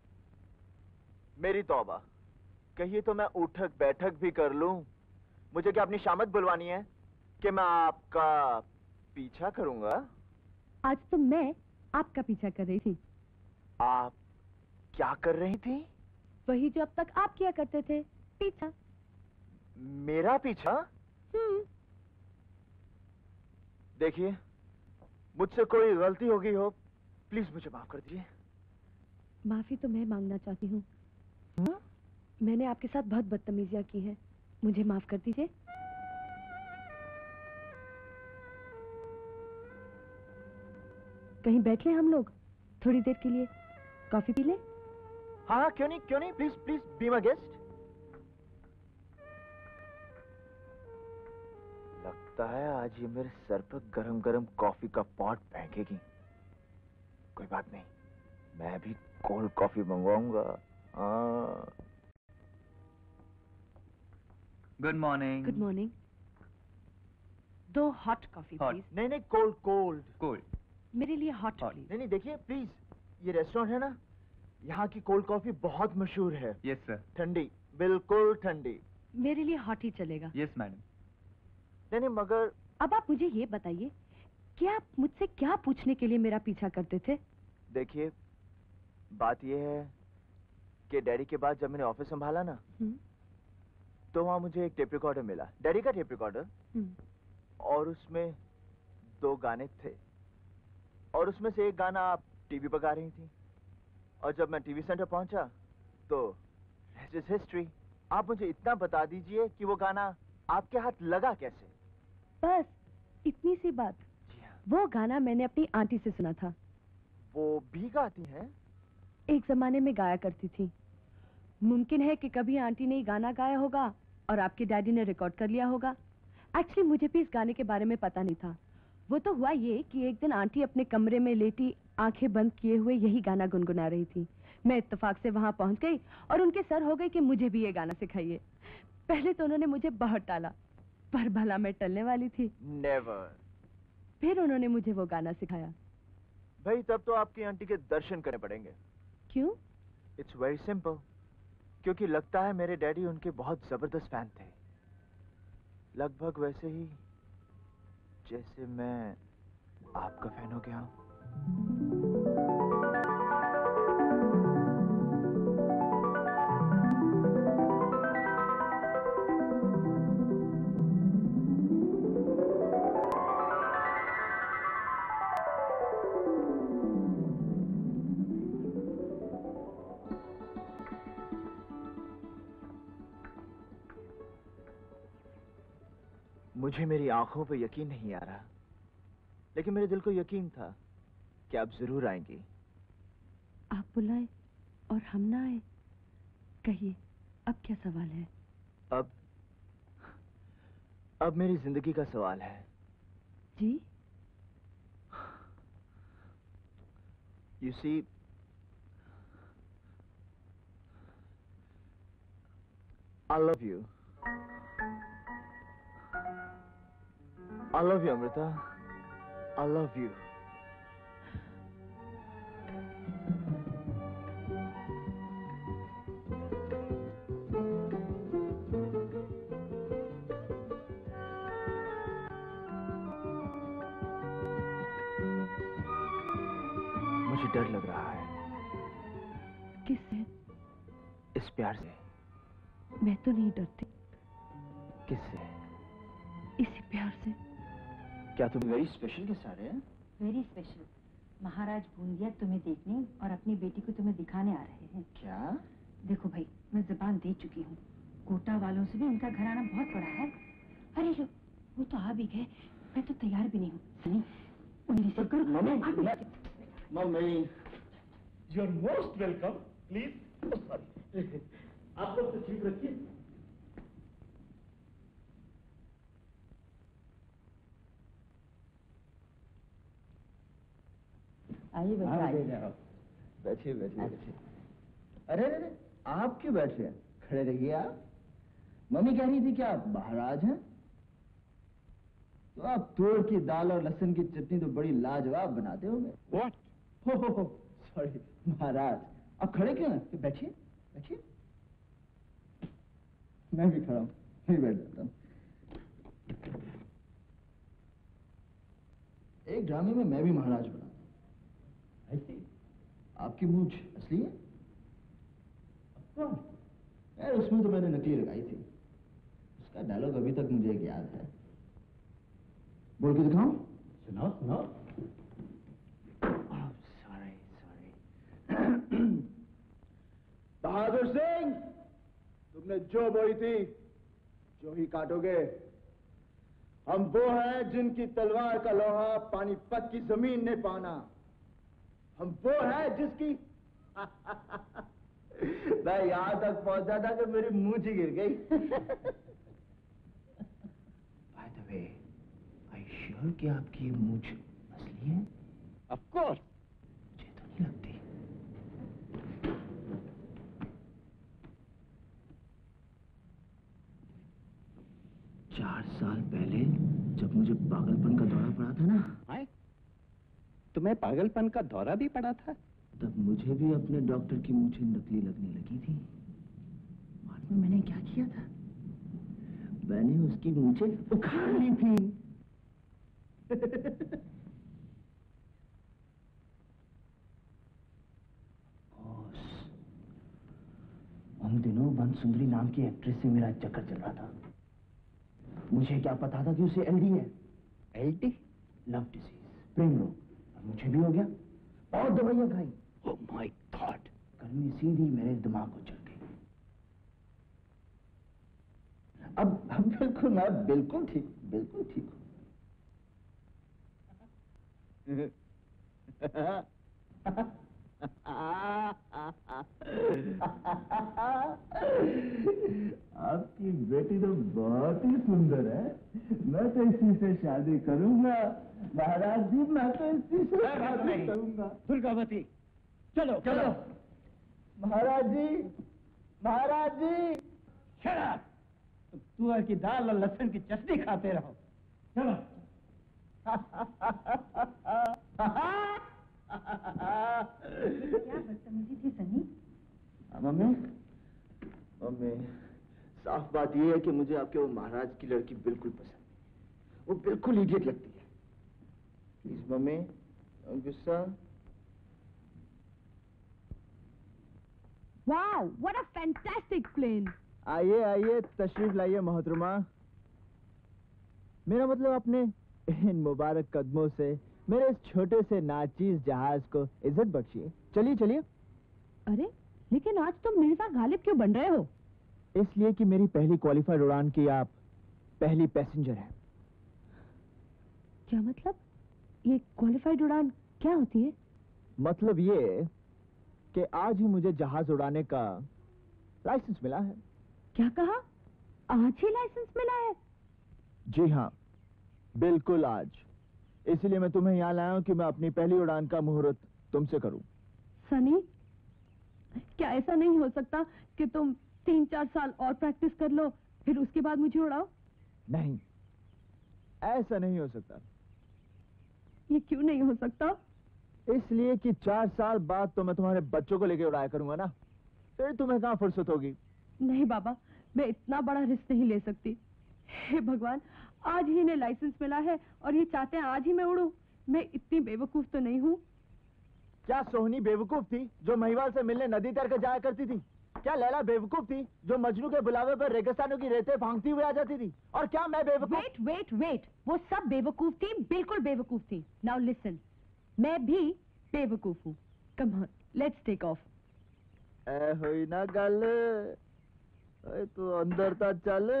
मेरी तौबा, कहिए तो मैं उठक बैठक भी कर लूं। मुझे क्या अपनी शामत बुलवानी है कि मैं आपका पीछा करूंगा? आज तो मैं आपका पीछा कर रही थी। आप क्या कर रही थी? वही जो अब तक आप किया करते थे, पीछा। मेरा पीछा? देखिए, मुझसे कोई गलती हो गई हो, प्लीज मुझे माफ कर दीजिए। माफी तो मैं मांगना चाहती हूँ। मैंने आपके साथ बहुत बदतमीजियां की हैं, मुझे माफ कर दीजिए। कहीं बैठ लें हम लोग थोड़ी देर के लिए, कॉफी पी लें? हाँ क्यों नहीं, please please be my guest. लगता है आज ये मेरे सर पर गरम गरम कॉफी का पॉट फेंकेगी। कोई बात नहीं, मैं भी कोल्ड कॉफी मंगवाऊंगा। Good morning. Good morning. 2 hot coffee please. नहीं कोल्ड कोल्ड कोल्ड। मेरे लिए हॉट प्लीज। नहीं देखिए प्लीज, ये रेस्टोरेंट है ना, यहाँ की कोल्ड कॉफी बहुत मशहूर है। Yes sir. ठंडी, बिल्कुल ठंडी। मेरे लिए हॉट ही चलेगा। Yes madam. नहीं मगर अब आप मुझे ये बताइए कि आप मुझसे क्या पूछने के लिए मेरा पीछा करते थे? देखिए, बात ये है कि डैडी के बाद जब मैंने ऑफिस संभाला ना, तो वहाँ मुझे एक टेप रिकॉर्डर मिला, डैडी का टेप रिकॉर्डर, और उसमें 2 गाने थे, और उसमें से एक गाना आप टीवी पर गा रही थी, और जब मैं टीवी सेंटर पहुंचा तो rest is history। आप मुझे इतना बता दीजिए कि वो गाना आपके हाथ लगा कैसे? बस इतनी सी बात। वो गाना मैंने अपनी आंटी से सुना था। वो भी गाती हैं? एक जमाने में गाया करती थी। मुमकिन है कि कभी आंटी ने गाना गाया होगा और आपके डैडी ने रिकॉर्ड कर लिया होगा। एक्चुअली मुझे भी इस गाने के बारे में पता नहीं था। वो तो हुआ ये कि एक दिन आंटी अपने कमरे में लेटी आंखें बंद किए हुए यही गाना गुनगुना रही थी। मैं इत्तेफाक से वहां पहुंच गई और उनके सर हो गई कि मुझे भी ये गाना सिखाइए। पहले तो उन्होंने मुझे बहुत टाला, पर भला मैं टलने वाली थी? नेवर। फिर उन्होंने मुझे वो गाना सिखाया। भाई तब तो आपकी आंटी के दर्शन करने पड़ेंगे। क्यों? इट्स वेरी सिंपल, क्योंकि लगता है मेरे डैडी उनके बहुत जबरदस्त फैन थे, लगभग वैसे ही जैसे मैं आपका फैन हो गया हूं। मुझे मेरी आंखों पे यकीन नहीं आ रहा, लेकिन मेरे दिल को यकीन था कि आप जरूर आएंगी। आप बुलाए और हम ना आए? कहिए, अब क्या सवाल है? अब मेरी जिंदगी का सवाल है। जी? You see, I love you. I love you, Amrita. I love you. मुझे डर लग रहा है। किससे? इस प्यार से। मैं तो नहीं डरती। किससे? इसी प्यार से। क्या तुम वेरी स्पेशल के सारे हैं? Very special. महाराज बूंदिया तुम्हें देखने और अपनी बेटी को तुम्हें दिखाने आ रहे हैं। क्या? देखो भाई, मैं जुबान दे चुकी हूँ। कोटा वालों से भी उनका घराना बहुत बड़ा है। अरे लो, वो तो आ भी गए। मैं तो तैयार भी नहीं हूँ। सनी, उन्हें रिसीव करो। Mummy, you are most welcome. Please. Sorry, आप लोग तशरीफ रखिए। आइए बैठिए बैठिए। अरे अरे आप क्यों बैठ रहे हैं? खड़े रहिए आप। मम्मी कह रही थी कि आप महाराज हैं, तो आप तोड़ की दाल और लहसुन की चटनी तो बड़ी लाजवाब बनाते होंगे। What? हो सॉरी, महाराज। आप खड़े क्यों हैं? बैठिए बैठिए। मैं भी खड़ा हूँ, मैं भी बैठ जाता हूँ। एक ड्रामे में मैं भी महाराज बना। ऐसी आपकी मूंछ असली है? यार उसमें तो मैंने नकली लगाई थी। उसका डायलॉग अभी तक मुझे याद है। बोल के दिखाऊं? सुनाओ सुनाओ। सॉरी बहादुर सिंह, तुमने जो बोई थी जो ही काटोगे। हम वो हैं जिनकी तलवार का लोहा पानीपत की जमीन ने पाना। हम वो हैं जिसकी मैं यहाँ तक पहुंचा था कि मेरी मूंछ ही गिर गई। By the way, are you sure कि आपकी ये मूंछ असली है? Of course. मुझे तो नहीं लगती। 4 साल पहले जब मुझे पागलपन का दौरा पड़ा था ना, आए? तुम्हें पागलपन का दौरा भी पड़ा था? तब मुझे भी अपने डॉक्टर की मूंछें नकली लगने लगी थी। मालूम मैंने क्या किया था? मैंने उसकी मूंछें उखाड़ ली थी। उन दिनों बनसुंदरी नाम की एक्ट्रेस से मेरा चक्कर चल रहा था। मुझे क्या पता था कि उसे एलडी है। एलडी? लव डिजीज, प्रेम रोग। और मुझे भी हो गया। और दवाइयां खाई। Oh my god. गर्मी सीधी मेरे दिमाग को चढ़ गई। अब बिल्कुल मैं बिल्कुल ठीक हूँ। आपकी बेटी तो बहुत ही सुंदर है। मैं तो इसी से शादी करूंगा। महाराज जी, मैं तो इसी से शादी करूंगा। दुर्गावती, चलो चलो। महाराज जी। शराब। तुअर की दाल और लहसुन की चटनी खाते रहो। चलो। क्या बदतमीजी थी सनी? मम्मी, साफ बात यह है कि मुझे आपके वो महाराज की लड़की बिल्कुल पसंद नहीं। वो बिल्कुल इडियट लगती है। प्लीज मम्मी, गुस्सा। Wow, what a fantastic plane. आइए तशरीफ लाइए मोहतरमा। मेरा मतलब अपने इन मुबारक कदमों से मेरे इस छोटे से नाचीज जहाज को इज्जत बख्शिए। चलिए। अरे लेकिन आज तुम मेरे साथ गालिब क्यों बन रहे हो? इसलिए कि मेरी पहली क्वालिफाइड उड़ान की आप पहली पैसेंजर हैं। क्या मतलब? ये क्वालिफाइड उड़ान क्या होती है? मतलब ये कि आज ही मुझे जहाज उड़ाने का लाइसेंस मिला है। क्या कहा? आज ही लाइसेंस मिला है? जी हाँ, बिल्कुल आज। इसलिए मैं तुम्हें यहाँ लाया हूँ कि मैं अपनी पहली उड़ान का मुहूर्त तुमसे करूं। सनी, क्या ऐसा नहीं हो सकता कि तुम 3-4 साल और प्रैक्टिस कर लो, फिर उसके बाद मुझे उड़ाओ? नहीं, ऐसा नहीं हो सकता। ये क्यों नहीं हो सकता? इसलिए कि 4 साल बाद तो मैं तुम्हारे बच्चों को लेकर उड़ाया करूंगा ना, फिर तुम्हें कहाँ फुर्सत होगी। नहीं बाबा, मैं इतना बड़ा रिस्क नहीं ले सकती। हे भगवान, आज ही इन्हें लाइसेंस मिला है और ये चाहते हैं आज ही मैं उड़ूं। मैं इतनी बेवकूफ तो नहीं हूँ। क्या सोहनी बेवकूफ थी जो महिवाल से मिलने नदी तैर कर जाया करती थी? क्या लैला बेवकूफ थी जो मजनू के बुलावे पर रेगिस्तानों की रेतें भांगती हुई आ जाती थी? और क्या मैं बेवकूफ? वेट, वो सब बेवकूफ थी, बिल्कुल बेवकूफ थी। नाउ लिसन, मैं भी बेवकूफ हूँ। Come on, let's take off. ए होई ना गल, तू अंदर ता चल।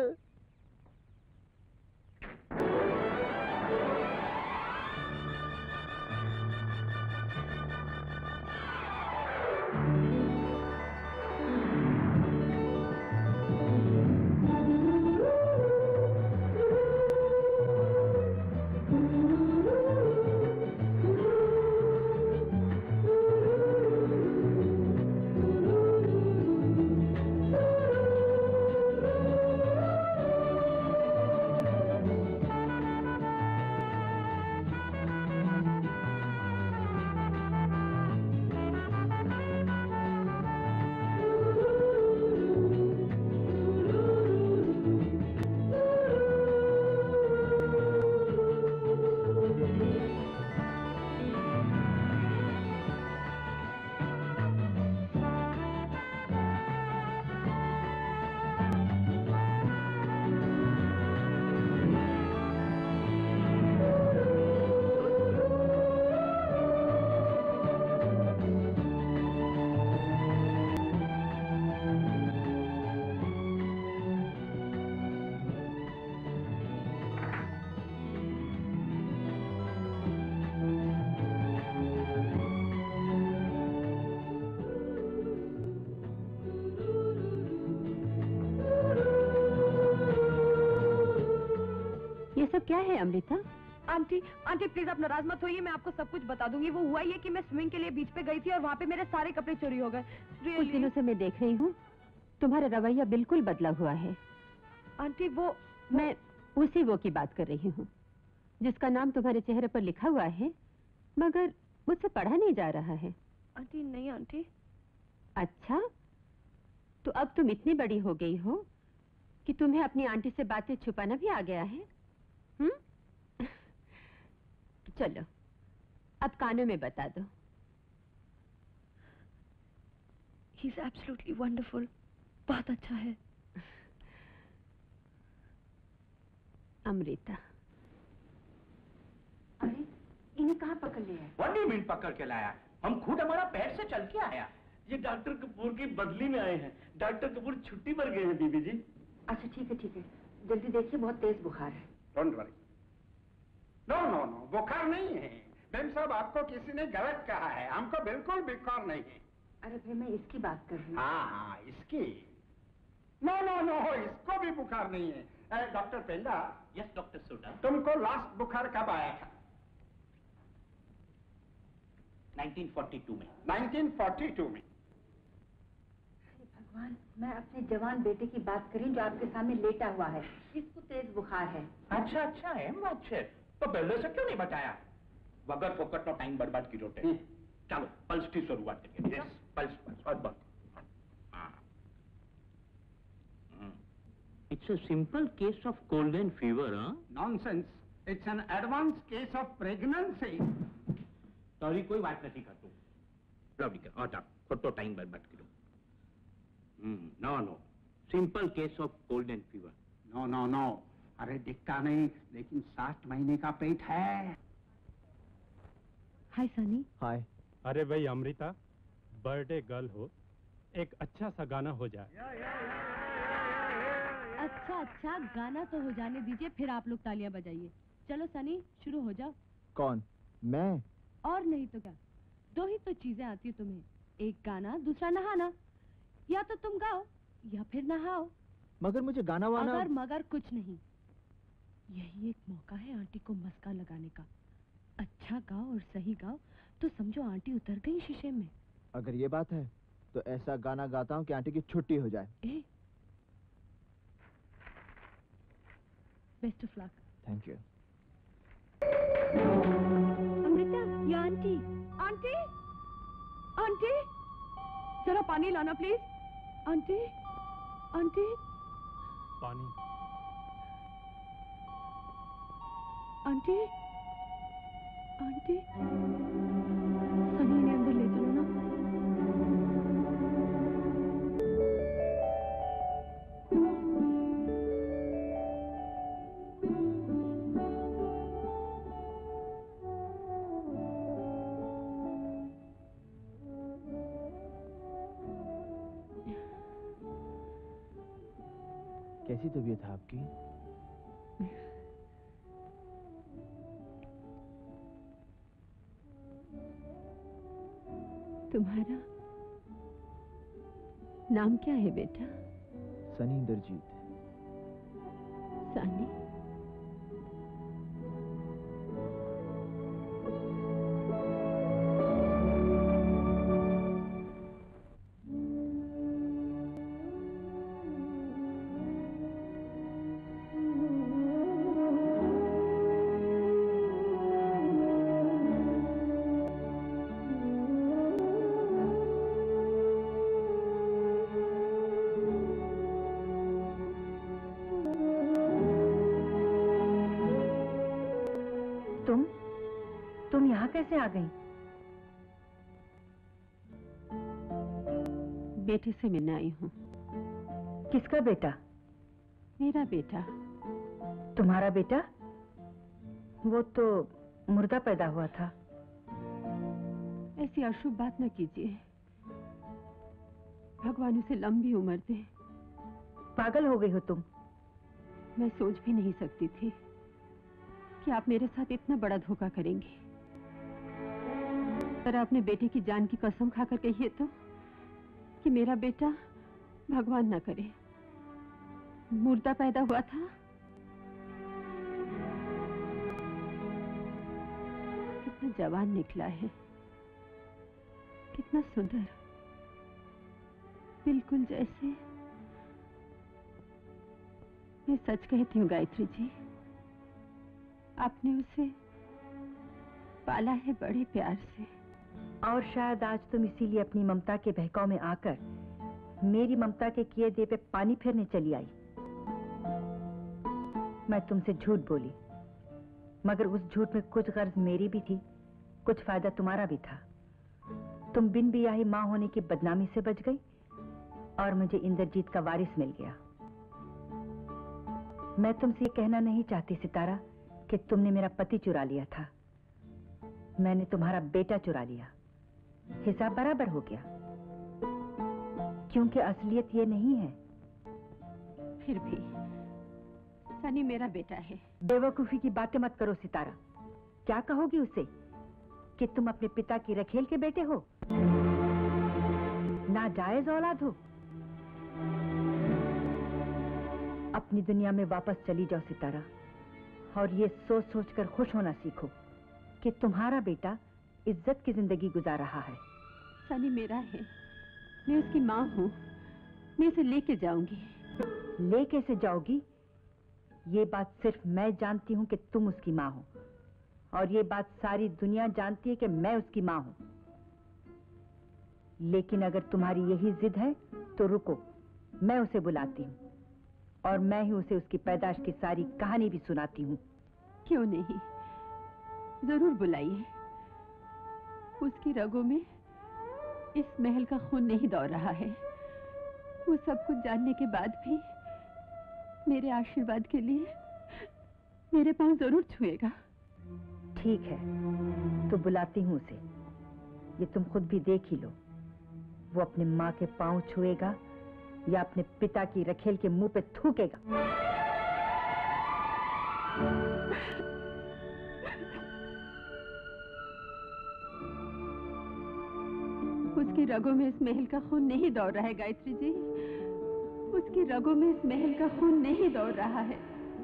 सब क्या है अमृता? आंटी आंटी प्लीज आप नाराज मत होइए, मैं आपको सब कुछ बता दूंगी। वो हुआ ये कि मैं स्विमिंग के लिए बीच पे गई थी और वहाँ पे मेरे सारे कपड़े चोरी हो गए। कुछ दिनों से मैं देख रही हूँ तुम्हारा रवैया बिल्कुल बदला हुआ है। आंटी वो मैं उसी वो की बात कर रही हूँ जिसका नाम तुम्हारे चेहरे पर लिखा हुआ है मगर मुझसे पढ़ा नहीं जा रहा है। आंटी नहीं आंटी। अच्छा, तो अब तुम इतनी बड़ी हो गई हो कि तुम्हें अपनी आंटी से बातें छुपाना भी आ गया है? चलो अब कानों में बता दो। He's absolutely wonderful. बहुत अच्छा है। अमृता, अरे इन्हें कहाँ पकड़ लिया है? What do you mean पकड़ के लाया? हम खुद हमारा पैर से चल के आया। ये डॉक्टर कपूर की बदली में आए हैं। डॉक्टर कपूर छुट्टी पर गए हैं बीबी जी। अच्छा ठीक है, जल्दी देखिए, बहुत तेज बुखार है। Don't worry. नो बुखार नहीं है मैम साहब, आपको किसी ने गलत कहा है, हमको बिल्कुल बुखार नहीं है। अरे भाई मैं इसकी बात कर रही हूँ। हाँ इसकी। नो इसको भी बुखार नहीं है। Doctor Penda. Yes doctor Soda. तुमको लास्ट बुखार कब आया था? 1942 में। 1942 में। भगवान, मैं अपने जवान बेटे की बात करी जो आपके सामने लेटा हुआ है, इसको तेज बुखार है। अच्छा है अच्छे, तो पहले से क्यों नहीं बताया? बगैर फोकट नो टाइम बर्बाद की रोटे। चलो पल्स की शुरुआत करिए। यस पल्स और बस। It's a simple case of cold and fever, huh? Nonsense. It's an advanced case of pregnancy. Sorry कोई बात नहीं कर तू। रवि का और खोटो टाइम बर्बाद करो। No Simple case of cold and fever. No अरे दिखता नहीं लेकिन 7 महीने का पेट है। हाय सनी। हाय। अरे भाई अमृता, बर्थडे गर्ल हो, एक अच्छा सा गाना हो जाए। अच्छा गाना तो हो जाने दीजिए, फिर आप लोग तालियां बजाइए। चलो सनी शुरू हो जाओ। कौन? मैं? और नहीं तो क्या, 2 ही तो चीजें आती है तुम्हें, एक गाना दूसरा नहाना। या तो तुम गाओ या फिर नहाओ। मगर मुझे गाना वाना। अगर मगर कुछ नहीं, यही एक मौका है आंटी को मस्का लगाने का। अच्छा गाओ और सही गाओ तो समझो आंटी उतर गई शीशे में। अगर ये बात है तो ऐसा गाना गाता हूँ कि आंटी की छुट्टी हो जाए। Best of luck. Thank you. Amrita, ये आंटी। आंटी आंटी जरा पानी लाना प्लीज। आंटी पानी। आंटी सनी ने अंदर ले चलो ना। कैसी तबीयत है आपकी? तुम्हारा नाम क्या है बेटा? सनी इंद्रजीत। सनी? तुम यहाँ कैसे आ गई? बेटे से मिलने आई हूँ। किसका बेटा? मेरा बेटा। तुम्हारा बेटा? वो तो मुर्दा पैदा हुआ था। ऐसी अशुभ बात न कीजिए, भगवान उसे लंबी उम्र दे। पागल हो गई हो तुम? मैं सोच भी नहीं सकती थी कि आप मेरे साथ इतना बड़ा धोखा करेंगे। पर अपने बेटे की जान की कसम खाकर कहिए तो कि मेरा बेटा भगवान ना करे मुर्दा पैदा हुआ था। जवान निकला है, कितना सुंदर, बिल्कुल जैसे। मैं सच कहती हूँ गायत्री जी, आपने उसे पाला है बड़े प्यार से। और शायद आज तुम इसीलिए अपनी ममता के बहकाव में आकर मेरी ममता के किए दे पे पानी फेरने चली आई। मैं तुमसे झूठ बोली, मगर उस झूठ में कुछ गर्ज मेरी भी थी, कुछ फायदा तुम्हारा भी था। तुम बिन बियाही मां होने की बदनामी से बच गई और मुझे इंद्रजीत का वारिस मिल गया। मैं तुमसे ये कहना नहीं चाहती सितारा कि तुमने मेरा पति चुरा लिया था, मैंने तुम्हारा बेटा चुरा लिया। हिसाब बराबर हो गया, क्योंकि असलियत ये नहीं है। फिर भी सनी मेरा बेटा है। बेवकूफी की बातें मत करो सितारा। क्या कहोगी उसे कि तुम अपने पिता की रखेल के बेटे हो, नाजायज औलाद हो? अपनी दुनिया में वापस चली जाओ सितारा, और ये सोच सोच कर खुश होना सीखो कि तुम्हारा बेटा इज्जत की जिंदगी गुजार रहा है। सनी मेरा है, मैं उसकी माँ हूँ, मैं उसे लेके जाऊंगी। ले कैसे जाओगी? ये बात सिर्फ मैं जानती हूँ कि तुम उसकी माँ हो, और ये बात सारी दुनिया जानती है कि मैं उसकी माँ हूँ। लेकिन अगर तुम्हारी यही जिद है तो रुको, मैं उसे बुलाती हूँ और मैं ही उसे उसकी पैदाश की सारी कहानी भी सुनाती हूँ। क्यों नहीं, जरूर बुलाइए। उसकी रगों में इस महल का खून नहीं दौड़ रहा है। वो सब कुछ जानने के बाद भी मेरे आशीर्वाद के लिए मेरे पांव जरूर छुएगा। ठीक है, तो बुलाती हूँ उसे। ये तुम खुद भी देख ही लो, वो अपने माँ के पांव छुएगा या अपने पिता की रखेल के मुंह पे थूकेगा। उसकी रगों में इस महल का खून नहीं दौड़ रहा है गायत्री जी, उसकी रगों में इस महल का खून नहीं दौड़ रहा है।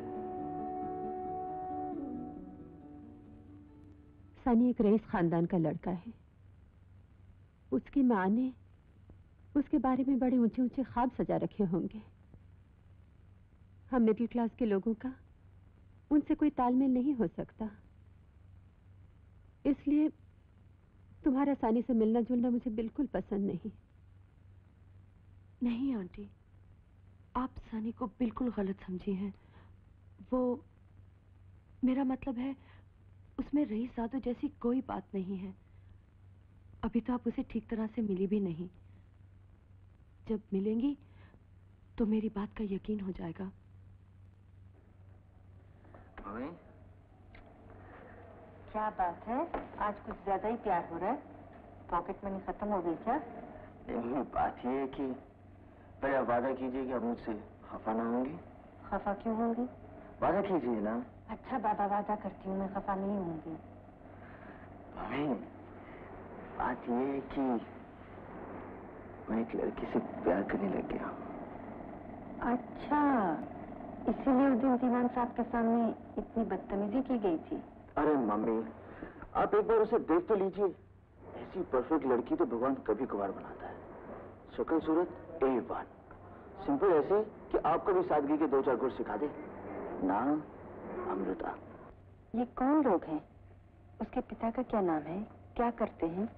सनी एक रईस खानदान का लड़का है। उसकी माँ ने उसके बारे में बड़े ऊंचे ऊंचे ख्वाब सजा रखे होंगे। हम मिडिल क्लास के लोगों का उनसे कोई तालमेल नहीं हो सकता, इसलिए तुम्हारा सनी से मिलना जुलना मुझे बिल्कुल पसंद नहीं। नहीं आंटी, आप सनी को बिल्कुल गलत समझी हैं। वो, मेरा मतलब है, उसमें रईस जादू जैसी कोई बात नहीं है। अभी तो आप उसे ठीक तरह से मिली भी नहीं। जब मिलेंगी तो मेरी बात का यकीन हो जाएगा। मम्मी, क्या बात है, आज कुछ ज्यादा ही प्यार हो रहा है? पॉकेट मनी खत्म हो गई क्या? बात ये है कि पहले आप वादा कीजिए कि आप मुझसे खफा ना होंगी। खफा क्यों होंगी? वादा कीजिए ना। अच्छा बाबा, वादा करती हूँ, मैं खफा नहीं होंगी। मम्मी, बात ये है कि मैं एक लड़की से प्यार करने लग गया। अच्छा, इसीलिए उस दिन दीवान साहब के सामने इतनी बदतमीजी की गई थी। अरे मम्मी, आप एक बार उसे देख तो लीजिए। ऐसी परफेक्ट लड़की तो भगवान कभी कभार बनाता है। शक्ल सूरत A1, सिंपल ऐसे कि आपको भी सादगी के 2-4 गुण सिखा दे। नाम अमृता। ये कौन लोग हैं? उसके पिता का क्या नाम है, क्या करते हैं?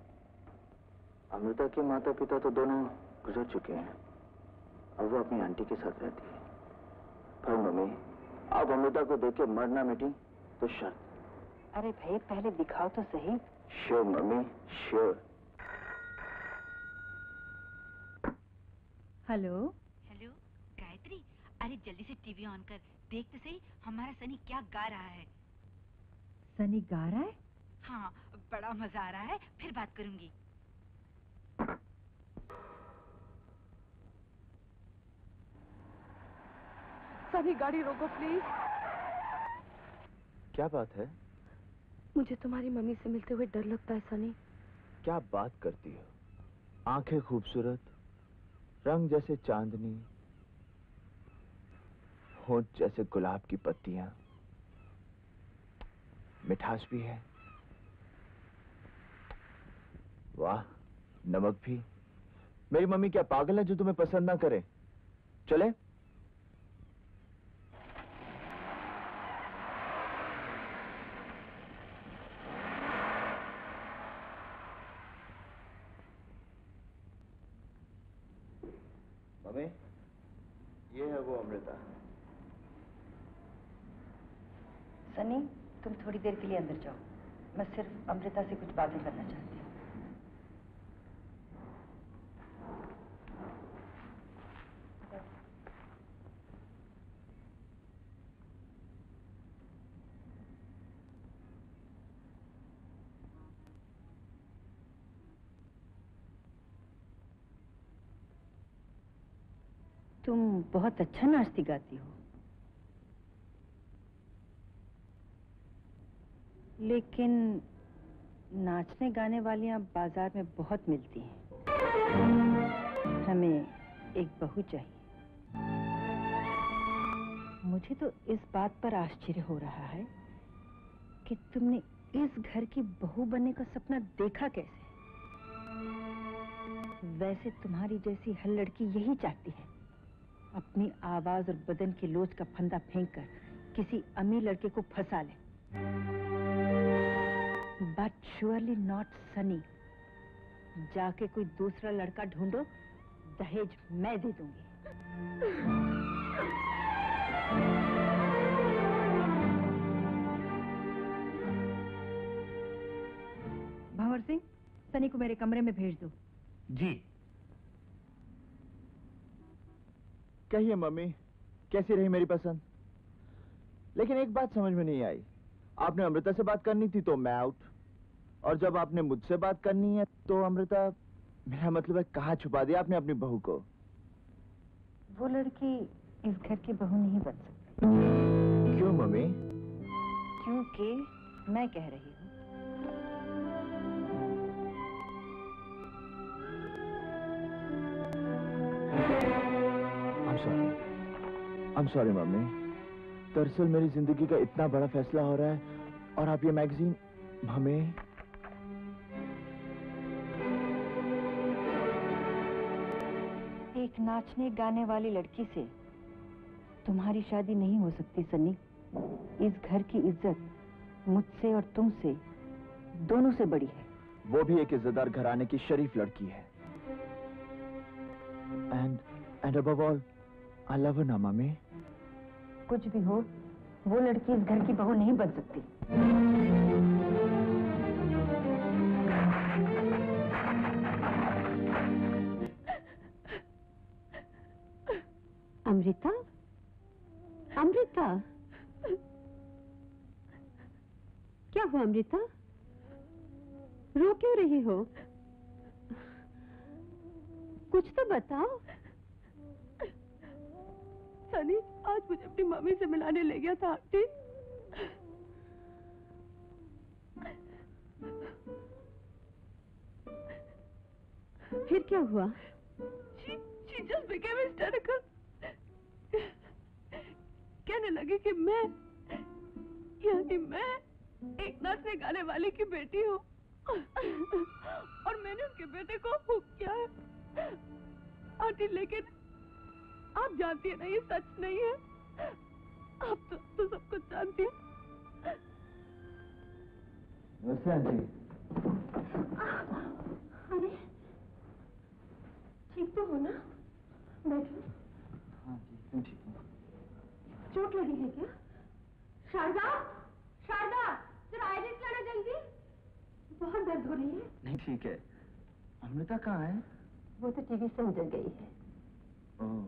अमृता के माता पिता तो दोनों गुजर चुके हैं, अब वो अपनी आंटी के साथ रहती है। पर मम्मी, आप अमृता को देख के मर ना मिटी तो शर्त। अरे भाई, पहले दिखाओ तो सही। Sure mummy, sure. Hello hello Gayatri, अरे जल्दी से टीवी ऑन कर, देख तो सही हमारा सनी क्या गा रहा है। सनी गा रहा है? हाँ, बड़ा मजा आ रहा है, फिर बात करूंगी। सनी, गाड़ी रोको प्लीज। क्या बात है? मुझे तुम्हारी मम्मी से मिलते हुए डर लगता है सनी। क्या बात करती हो? आंखें खूबसूरत, रंग जैसे चांदनी, होंठ जैसे गुलाब की पत्तियां, मिठास भी है, वाह, नमक भी। मेरी मम्मी क्या पागल है जो तुम्हें पसंद ना करे? चले? मम्मी, ये है वो अमृता। सनी, तुम थोड़ी देर के लिए अंदर जाओ। मैं सिर्फ अमृता से कुछ बातें करना चाहती हूँ। तुम बहुत अच्छा नाचती गाती हो, लेकिन नाचने गाने वालियां बाजार में बहुत मिलती हैं। हमें एक बहू चाहिए। मुझे तो इस बात पर आश्चर्य हो रहा है कि तुमने इस घर की बहू बनने का सपना देखा कैसे? वैसे तुम्हारी जैसी हर लड़की यही चाहती है, अपनी आवाज और बदन की लोच का फंदा फेंककर किसी अमीर लड़के को फंसा ले। But surely not Sunny. जाके कोई दूसरा लड़का ढूंढो, दहेज मैं दे दूंगी। भंवर सिंह, सनी को मेरे कमरे में भेज दो। जी। कहिए मम्मी, कैसी रही मेरी पसंद? लेकिन एक बात समझ में नहीं आई। आपने अमृता से बात करनी थी तो मैं आउट, और जब आपने मुझसे बात करनी है तो अमृता, मेरा मतलब है कहाँ छुपा दिया आपने अपनी बहू को? वो लड़की इस घर की बहू नहीं बन सकती। क्यों मम्मी? क्योंकि मैं कह रही हूँ। I'm sorry mummy. दरअसल मेरी जिंदगी का इतना बड़ा फैसला हो रहा है और आप ये मैगजीन हमें। एक नाचने गाने वाली लड़की से तुम्हारी शादी नहीं हो सकती सनी। इस घर की इज्जत मुझसे और तुमसे दोनों से बड़ी है। वो भी एक इज्जतदार घराने की शरीफ लड़की है। And above all, I love her ना मम्मी। कुछ भी हो, वो लड़की इस घर की बहू नहीं बन सकती। अमृता, अमृता, क्या हुआ अमृता? रो क्यों रही हो? कुछ तो बताओ। सनी आज मुझे अपनी मम्मी से मिलाने ले गया था आंटी। फिर क्या हुआ? She just became hysterical. कहने लगी कि मैं, यानी मैं एक नाचने गाने वाले की बेटी हूँ और मैंने उसके बेटे को हुक किया है। आंटी लेकिन आप जानती है ना ये सच नहीं है। आप तो सब कुछ जानती है। नमस्ते आंटी। अरे ठीक तो हो ना? बैठो। हाँ जी, तुम ठीक हो? चोट लगी है क्या? शारदा, शारदा, जरा आइरिस लाना जल्दी। बहुत दर्द हो रही है। नहीं ठीक है। अमृता कहाँ है? वो तो टीवी से उजड़ गई है। ओह,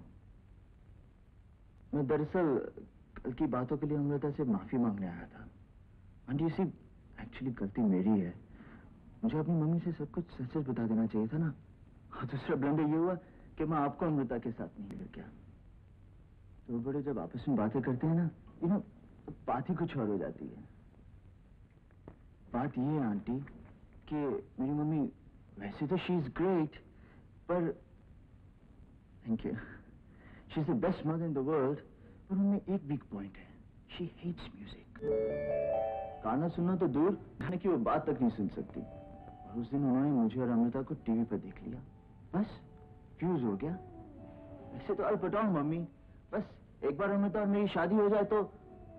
मैं दरअसल कल की बातों के लिए अमृता से माफी मांगने आया था। आंटी इसी एक्चुअली गलती मेरी है। मुझे अपनी मम्मी से सब कुछ सच सच बता देना चाहिए था ना। और दूसरा ब्लंडर ये हुआ कि मैं आपको अमृता के साथ नहीं लेकर गया। तो बड़े जब आपस में बातें करते हैं ना, तो बात ही कुछ और हो जाती है। बात ये है आंटी कि मेरी मम्मी वैसे तो शी इज ग्रेट, पर thank you, she is the best mother in the world, पर उनमें एक वीक पॉइंट है। She hates music. गाना सुनना तो दूर, गाने की वो बात तक नहीं सुन सकती। और उस दिन उन्होंने मुझे और अमृता को टीवी पर देख लिया, बस फ्यूज हो गया। ऐसे तो अल बताऊं मम्मी, बस एक बार अमृता और मेरी शादी हो जाए तो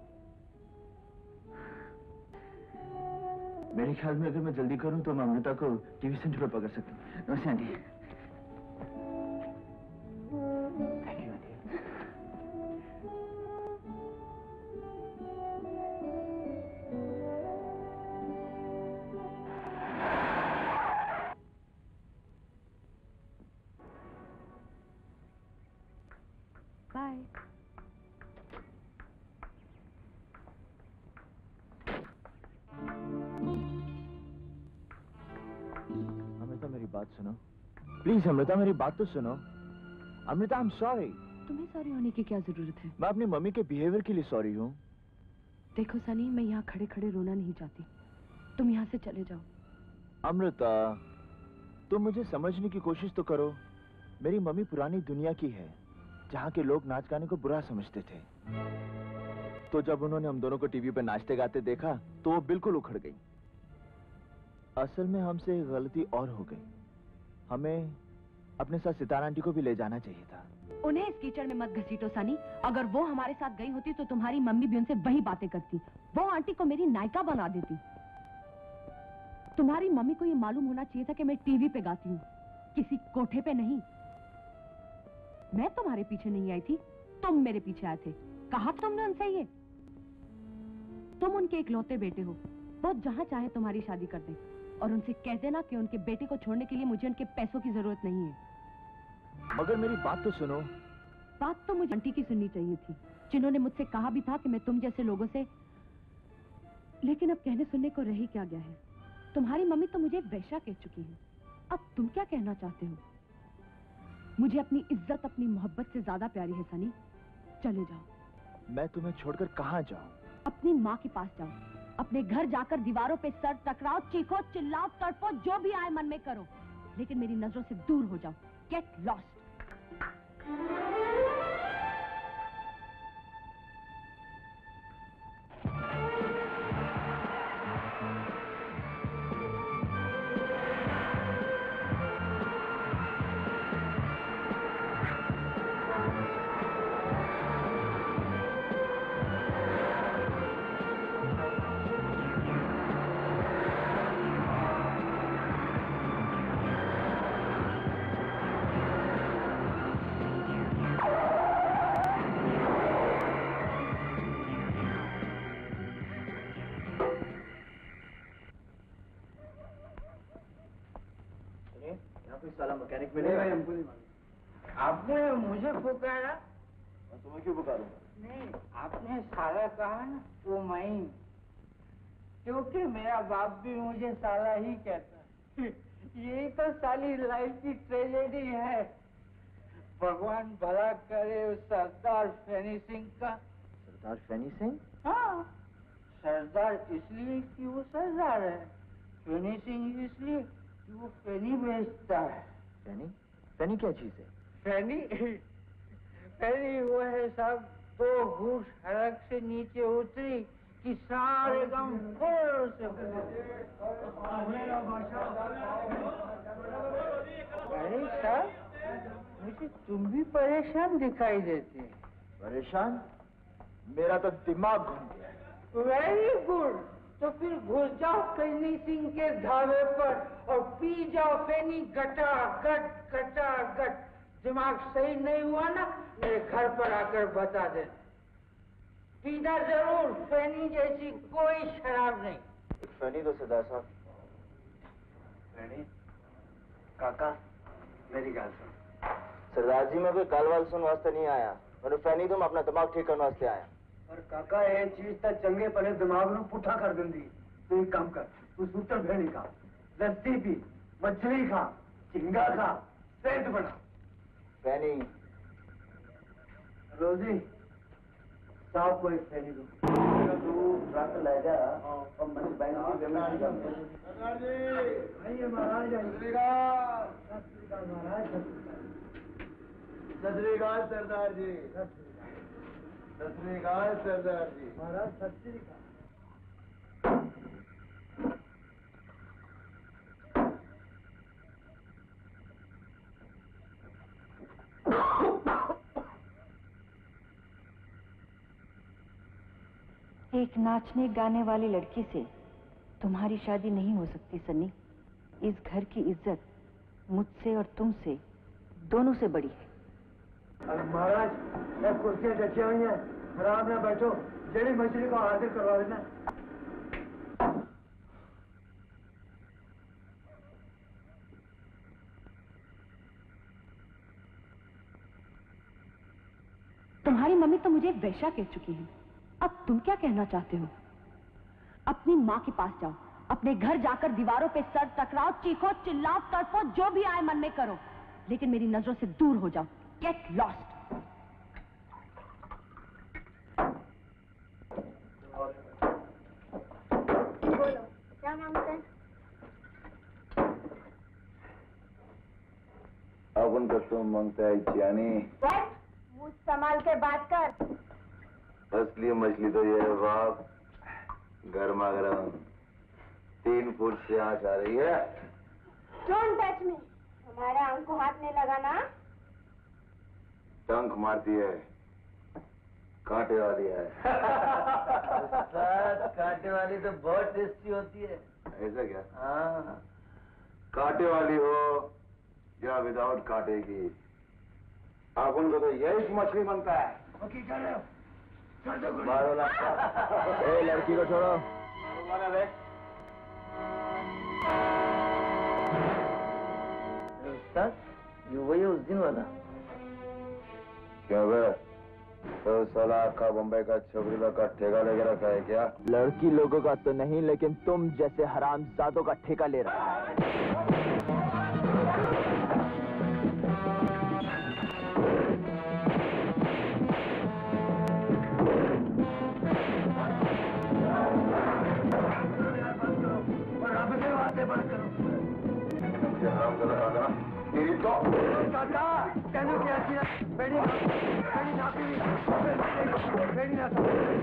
मेरे ख्याल में अगर मैं जल्दी करूं तो मैं अमृता को टीवी सेंटर पर पकड़ सकता हूँ। नमस्ते aunty. Thank you aunty. Bye. Amrita मेरी बात सुनो प्लीज। अमृता मेरी बात तो सुनो। Amrita I am sorry. तुम्हें सॉरी होने की क्या जरूरत है? मैं अपनी मम्मी के बिहेवियर के लिए सॉरी हूँ। देखो सनी, मैं यहाँ खड़े खड़े रोना नहीं चाहती, तुम यहाँ से चले जाओ। अमृता तुम मुझे समझने की कोशिश तो करो। मेरी मम्मी पुरानी दुनिया की है जहाँ के लोग नाच गाने को बुरा समझते थे। तो जब उन्होंने हम दोनों को टीवी पर नाचते गाते देखा तो वो बिल्कुल उखड़ गई। असल में हमसे एक गलती और हो गई। हमें अपने साथ सितारा आंटी को भी ले जाना चाहिए था। उन्हें इस कीचड़ में मत घसीटो सनी। अगर वो हमारे साथ गई होती तो तुम्हारी मम्मी भी उनसे वही बातें करती। वो आंटी को मेरी नायिका बना देती। तुम्हारी मम्मी को ये मालूम होना चाहिए था कि मैं टीवी पे गाती हूँ, किसी कोठे पे नहीं। मैं तुम्हारे पीछे नहीं आई थी, तुम मेरे पीछे आए थे। कहा तुमने उनसे ये? तुम उनके इकलौते बेटे हो, वो जहां चाहे तुम्हारी शादी कर दे। और उनसे कह देना कि उनके बेटे को छोड़ने के लिए मुझे उनके पैसों की जरूरत नहीं है। मगर मेरी बात तो सुनो। बात तो मुझे आंटी की सुननी चाहिए थी, जिन्होंने मुझसे कहा भी था कि मैं तुम जैसे लोगों से। लेकिन अब कहने सुनने को रह ही क्या गया है? तुम्हारी मम्मी तो मुझे वैश्या कह चुकी है। अब तुम क्या कहना चाहते हो? मुझे अपनी इज्जत, अपनी मोहब्बत से ज्यादा प्यारी है सनी। चले जाओ। मैं तुम्हें छोड़कर कहाँ जाऊं? अपनी माँ के पास जाओ। अपने घर जाकर दीवारों पे सर टकराओ, चीखो, चिल्लाओ, तड़पो, जो भी आए मन में करो, लेकिन मेरी नजरों से दूर हो जाओ। Get lost. साला मैकेनिक मिलेगा? हमको नहीं मालूम। आपने मुझे पुकारा? मैं तुम्हें क्यों पुकारूंगा? नहीं, आपने साला कहा ना तो मैं, क्योंकि मेरा बाप भी मुझे साला ही कहता। यही तो साली लाइफ की ट्रेजेडी है। भगवान भला करे उस सरदार फैनी सिंह का। सरदार फैनी सिंह? हाँ, सरदार इसलिए कि वो सरदार है, फैनी सिंह इसलिए कि वो फैनी बेचता है। फैनी? फैनी क्या चीज है? फैनी फैनी वो है साहब, 2 घूंट सड़क से नीचे उतरी कि सारे गम जोर से। अरे साहब, मुझे तुम भी परेशान दिखाई देते। परेशान? मेरा तो दिमाग घूम गया। वेरी गुड, तो फिर घुस जाओ फैनी सिंह के ढाबे पर और पी जाओ फैनी गटा गट। दिमाग सही नहीं हुआ ना, मेरे घर पर आकर बता दे। पीना जरूर, फैनी जैसी कोई शराब नहीं। फैनी तो सरदार साहब। फैनी? काका मेरी गाल सुन। सरदार जी मैं कोई गालवाल सुन वास्ते नहीं आया, मैंने फैनी तुम अपना दिमाग ठीक करने वास्ते आया। पर काका ये चीज तो चंगे पले दिमाग ਨੂੰ पुठा कर देंदी। तू एक काम कर, तू सूतर भेड़ी खा, लस्सी पी, मछली खा, झींगा खा, सेहत बना। फैनी? रोजी साहब को एक फैनी दो। तू ट्रक ले जा और मैंने बैंक में पेमेंट कर दे। सरदार जी आइए महाराज, आइए। महाराज सत श्री अकाल सरदार जी। सत श्री अकाल सरदार जी। महाराज सत श्री अकाल। एक नाचने गाने वाली लड़की से तुम्हारी शादी नहीं हो सकती सन्नी। इस घर की इज्जत मुझसे और तुमसे दोनों से बड़ी है। महाराज, ये कुर्सियां रखी हुई हैं, आराम में बैठो, जड़ी मछली को हाजिर करवा देना। तुम्हारी मम्मी तो मुझे वैश्या कह चुकी है, अब तुम क्या कहना चाहते हो? अपनी माँ के पास जाओ, अपने घर जाकर दीवारों पे सर टकराओ, चीखो, चिल्लाओ, तड़पो, जो भी आए मन में करो, लेकिन मेरी नजरों से दूर हो जाओ। Get lost. बोलो, क्या मांगते हैं? अब उनका तो मांगता है जानी। मुझ संभाल के बात कर। असली मछली तो ये है बाप, गर्मा गर्म 3 फुट से आँच आ रही है। Don't touch me. हमारे आंख को हाथ नहीं लगाना। टंक मारती है, कांटे वाली है। कांटे वाली तो बहुत टेस्टी होती है। ऐसा क्या? हाँ। कांटे वाली हो या विदाउट कांटे की, आप उनको तो यही मछली बनता है। की कर रहे हो? मारो ए, लड़की को छोड़ो। उस्ताद, ये वही उस दिन वाला। क्यों बे? तो साला आखा बम्बई का छोकरीला का ठेका लेके रखा है क्या? लड़की लोगों का तो नहीं, लेकिन तुम जैसे हरामजादों का ठेका ले रहा है। तेरी तो काका, तेनू क्या किया? बेड़ी नापी, बेड़ी ना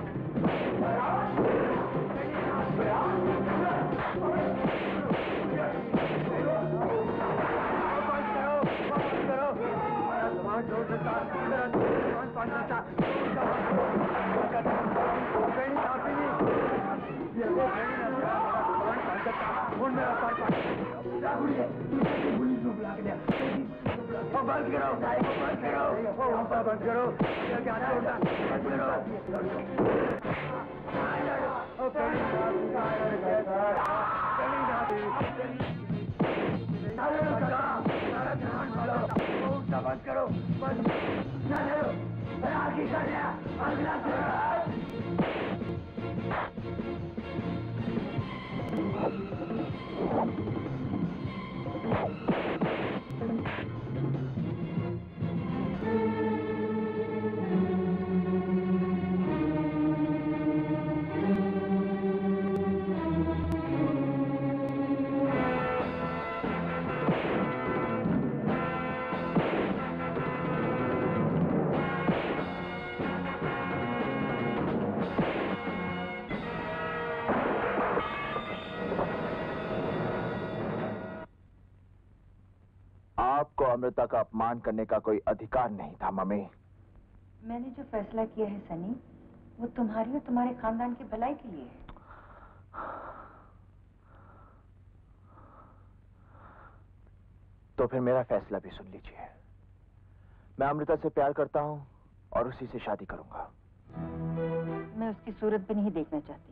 बंद करो, बंद करो, बंद करो, आपको अमृता का अपमान करने का कोई अधिकार नहीं था मम्मी। मैंने जो फैसला किया है सनी, वो तुम्हारी और तुम्हारे खानदान की भलाई के लिए है। तो फिर मेरा फैसला भी सुन लीजिए। मैं अमृता से प्यार करता हूं और उसी से शादी करूंगा। मैं उसकी सूरत भी नहीं देखना चाहती।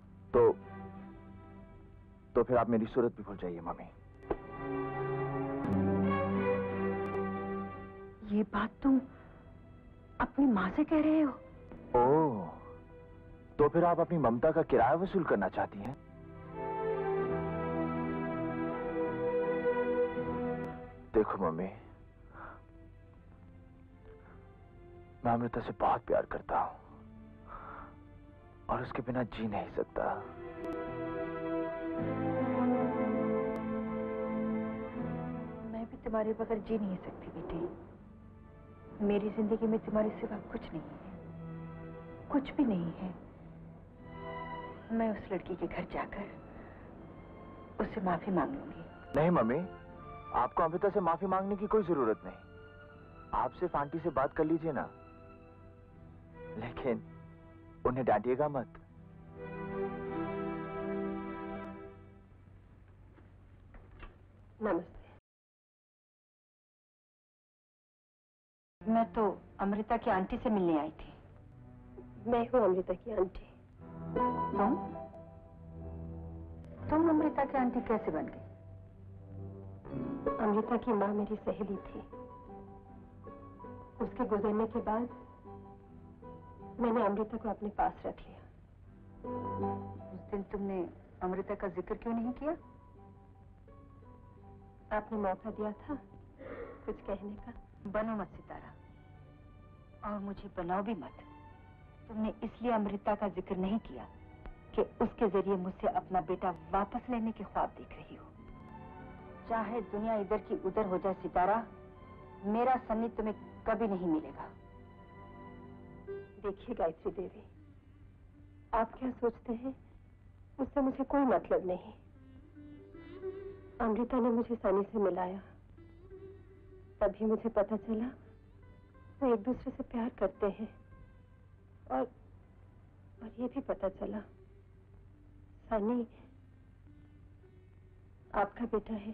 तो फिर आप मेरी सूरत भी भूल जाइए मम्मी। ये बात तुम अपनी माँ से कह रहे हो? ओह, तो फिर आप अपनी ममता का किराया वसूल करना चाहती हैं? देखो मम्मी, मैं अमृता से बहुत प्यार करता हूं और उसके बिना जी नहीं सकता। मैं भी तुम्हारे बगैर जी नहीं सकती बेटी। मेरी जिंदगी में तुम्हारे सिवा कुछ नहीं है, कुछ भी नहीं है। मैं उस लड़की के घर जाकर उससे माफी मांग लूंगी। नहीं मम्मी, आपको अमृता से माफी मांगने की कोई जरूरत नहीं। आप सिर्फ आंटी से बात कर लीजिए ना, लेकिन उन्हें डांटिएगा मत। नमस्ते। मैं तो अमृता की आंटी से मिलने आई थी। मैं हूँ अमृता की आंटी। तुम अमृता की आंटी कैसे बन गई? अमृता की माँ मेरी सहेली थी। उसके गुजरने के बाद मैंने अमृता को अपने पास रख लिया। उस दिन तुमने अमृता का जिक्र क्यों नहीं किया? आपने मौका दिया था कुछ कहने का। बनो मत सितारा, और मुझे बनाओ भी मत। तुमने इसलिए अमृता का जिक्र नहीं किया कि उसके जरिए मुझसे अपना बेटा वापस लेने के ख्वाब देख रही हो। चाहे दुनिया इधर की उधर हो जाए सितारा, मेरा सन्नी तुम्हें कभी नहीं मिलेगा। देखिए गायत्री देवी, आप क्या सोचते हैं उससे मुझे कोई मतलब नहीं। अमृता ने मुझे सनी से मिलाया, तभी मुझे पता चला वो एक दूसरे से प्यार करते हैं। और ये भी पता चला सनी आपका बेटा है।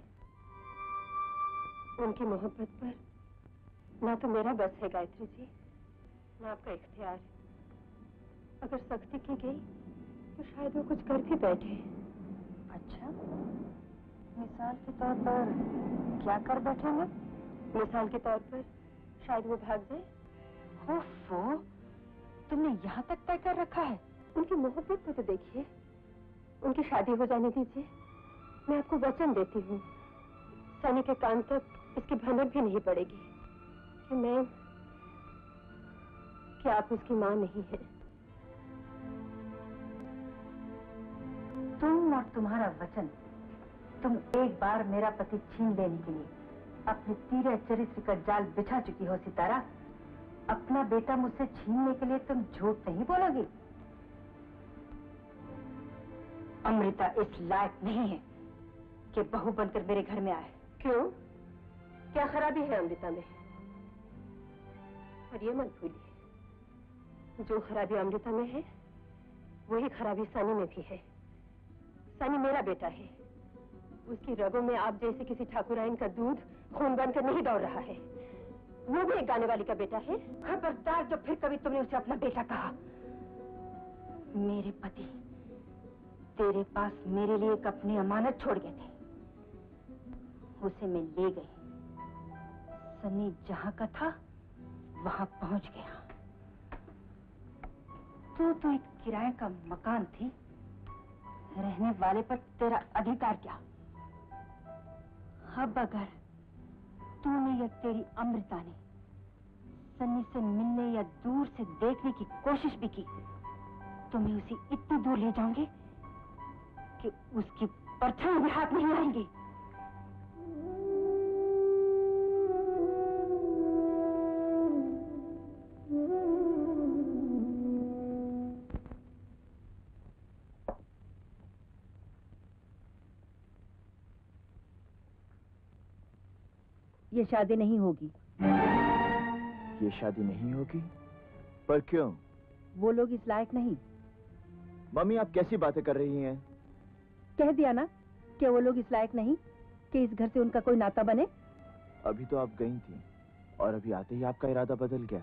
उनकी मोहब्बत पर ना तो मेरा बस है गायत्री जी, ना आपका इख्तियार। अगर सख्ती की गई तो शायद वो कुछ कर भी बैठे। अच्छा, मिसाल के तौर पर क्या कर बैठेंगे? मिसाल के तौर पर शायद वो भाग जाए। ओफो, तुमने यहाँ तक तय कर रखा है? उनकी मोहब्बत को तो देखिए। उनकी शादी हो जाने दीजिए, मैं आपको वचन देती हूँ सनी के कान तक इसकी भनक भी नहीं पड़ेगी कि आप उसकी माँ नहीं हैं। तुम और तुम्हारा वचन, तुम एक बार मेरा पति छीन लेने के लिए अपने तीरे चरित्र का जाल बिछा चुकी हो सितारा। अपना बेटा मुझसे छीनने के लिए तुम झूठ नहीं बोलोगी। अमृता इस लायक नहीं है कि बहू बनकर मेरे घर में आए। क्यों? क्या खराबी है अमृता में? और ये मत भूलिए, जो खराबी अमृता में है वही खराबी सनी में भी है। सनी मेरा बेटा है। उसकी रगों में आप जैसे किसी ठाकुराइन का दूध खून बनकर नहीं दौड़ रहा है। वो भी एक गाने वाली का बेटा है। खबरदार जो फिर कभी तुमने उसे अपना बेटा कहा। मेरे पति तेरे पास मेरे लिए एक अपनी अमानत छोड़ गए थे, उसे मैं ले गई। सनी जहां का था वहां पहुंच गया। तू तो एक किराए का मकान थी, रहने वाले पर तेरा अधिकार क्या? अब अगर तूने या तेरी अमृता ने सन्नी से मिलने या दूर से देखने की कोशिश भी की तो मैं उसे इतनी दूर ले जाऊंगी कि उसकी परछाई भी हाथ नहीं आएंगी। ये शादी नहीं होगी। ये शादी नहीं होगी? पर क्यों? वो लोग इस लायक नहीं। मम्मी, आप कैसी बातें कर रही हैं? कह दिया ना कि वो लोग इस लायक नहीं कि इस घर से उनका कोई नाता बने। अभी तो आप गई थी और अभी आते ही आपका इरादा बदल गया।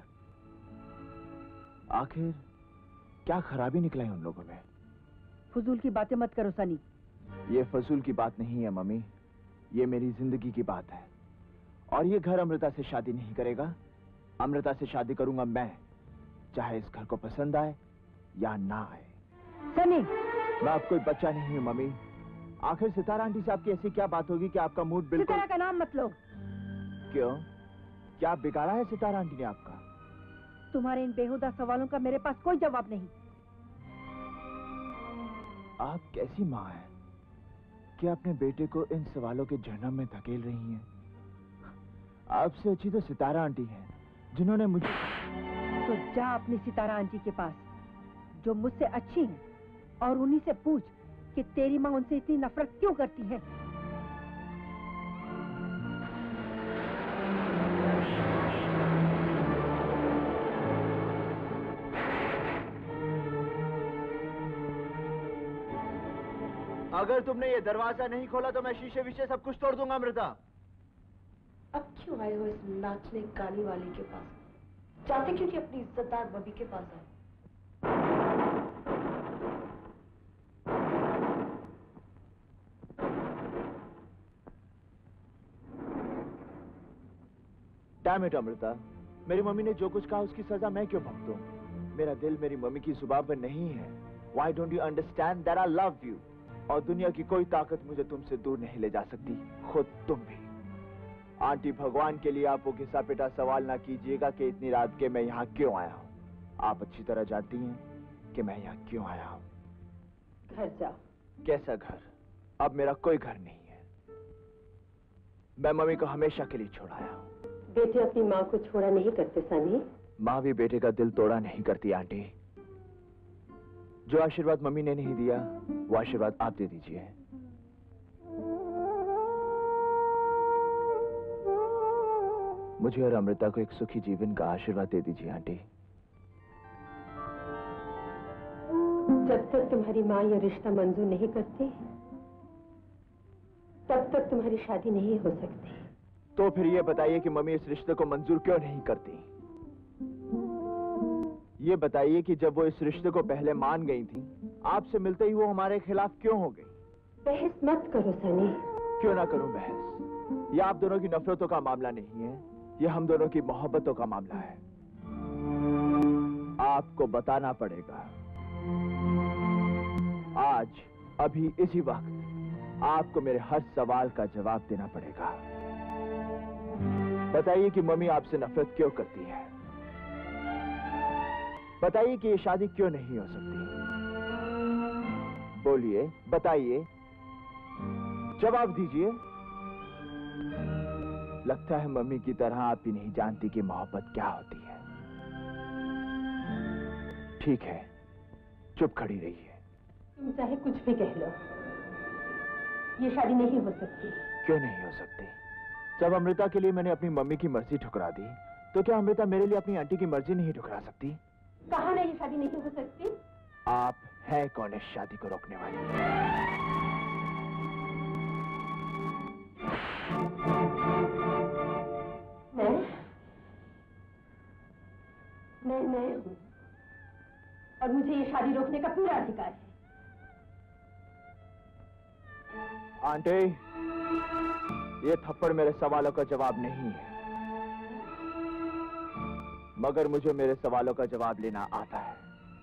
आखिर क्या खराबी निकला है उन लोगों में? फजूल की बातें मत करो सनी। ये फजूल की बात नहीं है मम्मी, ये मेरी जिंदगी की बात है। और ये घर अमृता से शादी नहीं करेगा। अमृता से शादी करूंगा मैं, चाहे इस घर को पसंद आए या ना आए। सनी, मैं अब कोई बच्चा नहीं हूँ मम्मी। आखिर सितारा आंटी से आपकी ऐसी क्या बात होगी कि आपका मूड बिल्कुल... सितारा का नाम मत लो। क्यों? क्या बिगाड़ा है सितारा आंटी ने आपका? तुम्हारे इन बेहुदा सवालों का मेरे पास कोई जवाब नहीं। आप कैसी माँ हैं कि अपने बेटे को इन सवालों के जहन्नम में धकेल रही हैं? आपसे अच्छी तो सितारा आंटी हैं, जिन्होंने मुझे... तो जा अपनी सितारा आंटी के पास जो मुझसे अच्छी है और उन्हीं से पूछ कि तेरी माँ उनसे इतनी नफरत क्यों करती है। अगर तुमने ये दरवाजा नहीं खोला तो मैं शीशे विशे सब कुछ तोड़ दूंगा अमृता। अब क्यों आए हो इस नाचने गाने वाले के पास? चाहते क्योंकि अपनी इज्जतदार बबी के पास आए। डैम इट अमृता, मेरी मम्मी ने जो कुछ कहा उसकी सजा मैं क्यों भुगतूं? मेरा दिल मेरी मम्मी की जुबान पर नहीं है। Why don't you understand that I love you? और दुनिया की कोई ताकत मुझे तुमसे दूर नहीं ले जा सकती, खुद तुम भी। आंटी, भगवान के लिए आप वो घिसा पिटा सवाल ना कीजिएगा कि इतनी रात के मैं यहाँ क्यों आया हूँ। आप अच्छी तरह जानती हैं कि मैं यहाँ क्यों आया हूँ। घर जाओ। कैसा घर? अब मेरा कोई घर नहीं है। मैं मम्मी को हमेशा के लिए छोड़ आया हूँ। बेटे अपनी माँ को छोड़ा नहीं करते सनी। माँ भी बेटे का दिल तोड़ा नहीं करती आंटी। जो आशीर्वाद मम्मी ने नहीं दिया वो आशीर्वाद आप दे दीजिए। मुझे और अमृता को एक सुखी जीवन का आशीर्वाद दे दीजिए आंटी। जब तक तुम्हारी माँ यह रिश्ता मंजूर नहीं करती तब तक तुम्हारी शादी नहीं हो सकती। तो फिर ये बताइए कि मम्मी इस रिश्ते को मंजूर क्यों नहीं करती? ये बताइए कि जब वो इस रिश्ते को पहले मान गई थी, आपसे मिलते ही वो हमारे खिलाफ क्यों हो गई? बहस मत करो सनी। क्यों ना करूं बहस? ये आप दोनों की नफरतों का मामला नहीं है, ये हम दोनों की मोहब्बतों का मामला है। आपको बताना पड़ेगा। आज, अभी, इसी वक्त आपको मेरे हर सवाल का जवाब देना पड़ेगा। बताइए कि मम्मी आपसे नफरत क्यों करती है? बताइए कि ये शादी क्यों नहीं हो सकती? बोलिए, बताइए, जवाब दीजिए। लगता है मम्मी की तरह आप भी नहीं जानती कि मोहब्बत क्या होती है। ठीक है, चुप खड़ी रहिए। तुम चाहे कुछ भी कह लो, ये शादी नहीं हो सकती। क्यों नहीं हो सकती? जब अमृता के लिए मैंने अपनी मम्मी की मर्जी ठुकरा दी, तो क्या अमृता मेरे लिए अपनी आंटी की मर्जी नहीं ठुकरा सकती? कहा ना ये शादी नहीं हो सकती। आप हैं कौन इस शादी को रोकने वाली? मैं हूँ और मुझे ये शादी रोकने का पूरा अधिकार है। आंटी, ये थप्पड़ मेरे सवालों का जवाब नहीं है, मगर मुझे मेरे सवालों का जवाब लेना आता है।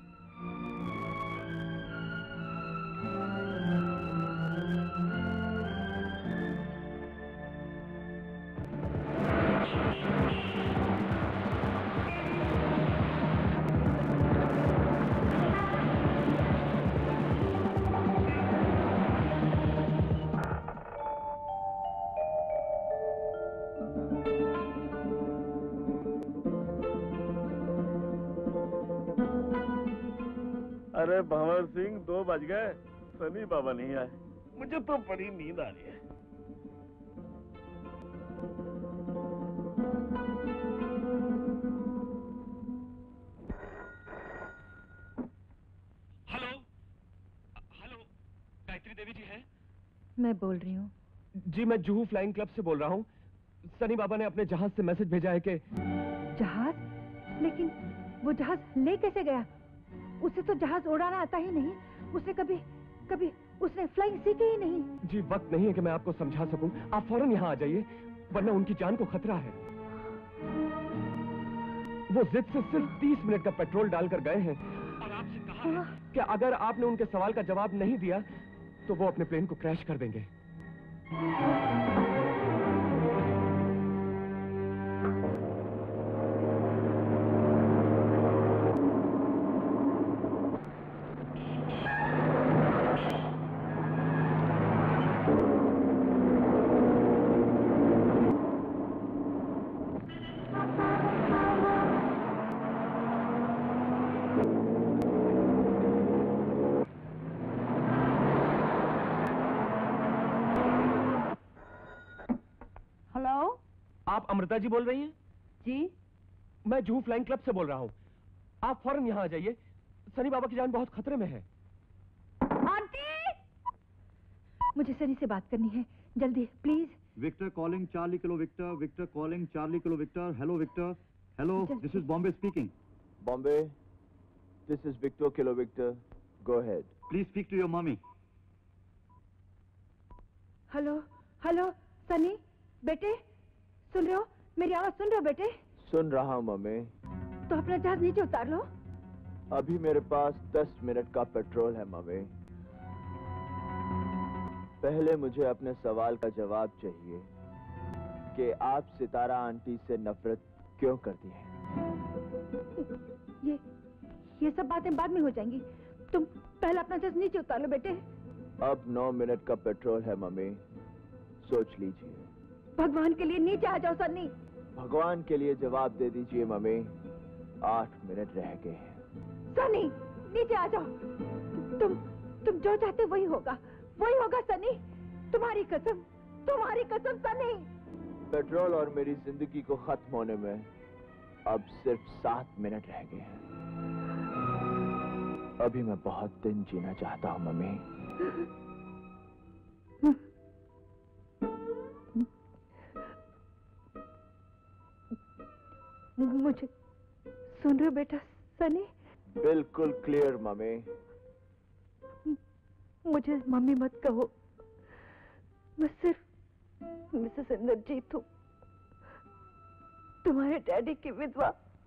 अरे भंवर सिंह, 2 बज गए, सनी बाबा नहीं आए। मुझे तो बड़ी नींद आ रही है। हेलो हेलो, गायत्री देवी जी हैं? मैं बोल रही हूँ। जी, मैं जुहू फ्लाइंग क्लब से बोल रहा हूँ। सनी बाबा ने अपने जहाज से मैसेज भेजा है कि जहाज? लेकिन वो जहाज ले कैसे गया? उसे तो जहाज उड़ाना आता ही नहीं। उसे कभी उसने फ्लाइंग सीखी ही नहीं। जी, वक्त नहीं है कि मैं आपको समझा सकूं। आप फौरन यहाँ आ जाइए, वरना उनकी जान को खतरा है। वो जिद से सिर्फ 30 मिनट का पेट्रोल डालकर गए हैं और आपसे कहा है कि अगर आपने उनके सवाल का जवाब नहीं दिया तो वो अपने प्लेन को क्रैश कर देंगे। आप अमृता जी बोल रही हैं? जी, मैं जुहू फ्लाइंग क्लब से बोल रहा हूँ। आप फौरन यहाँ आ जाइए, सनी बाबा की जान बहुत खतरे में है। आंटी! मुझे सनी से बात करनी है, जल्दी please. Victor calling Charlie kilo Victor, Victor calling Charlie kilo Victor. Hello Victor, hello, this is Bombay speaking. Bombay, this is Victor kilo Victor, go ahead. Please speak to your mummy. Hello hello Sunny, बेटे सुन रहे हो? मेरी आवाज सुन रहे हो बेटे? सुन रहा हूँ मम्मी। तो अपना जहाज नीचे उतार लो। अभी मेरे पास 10 मिनट का पेट्रोल है मम्मी। पहले मुझे अपने सवाल का जवाब चाहिए कि आप सितारा आंटी से नफरत क्यों करती हैं? ये सब बातें बाद में हो जाएंगी। तुम पहले अपना जहाज नीचे उतार लो बेटे। अब 9 मिनट का पेट्रोल है मम्मी, सोच लीजिए। भगवान के लिए नीचे आ जाओ सनी। भगवान के लिए जवाब दे दीजिए मम्मी, 8 मिनट रह गए हैं। सनी नीचे आ जाओ। तुम जो चाहते वही होगा, वही होगा सनी। तुम्हारी कसम सनी। पेट्रोल और मेरी जिंदगी को खत्म होने में अब सिर्फ 7 मिनट रह गए हैं। अभी मैं बहुत दिन जीना चाहता हूँ मम्मी। मुझे सुन रहे हो बेटा सनी? बिल्कुल क्लियर मम्मी। मुझे मम्मी मत कहो, मैं सिर्फ मिसेस इंद्रजीत हूँ, तुम्हारे डैडी की विधवा।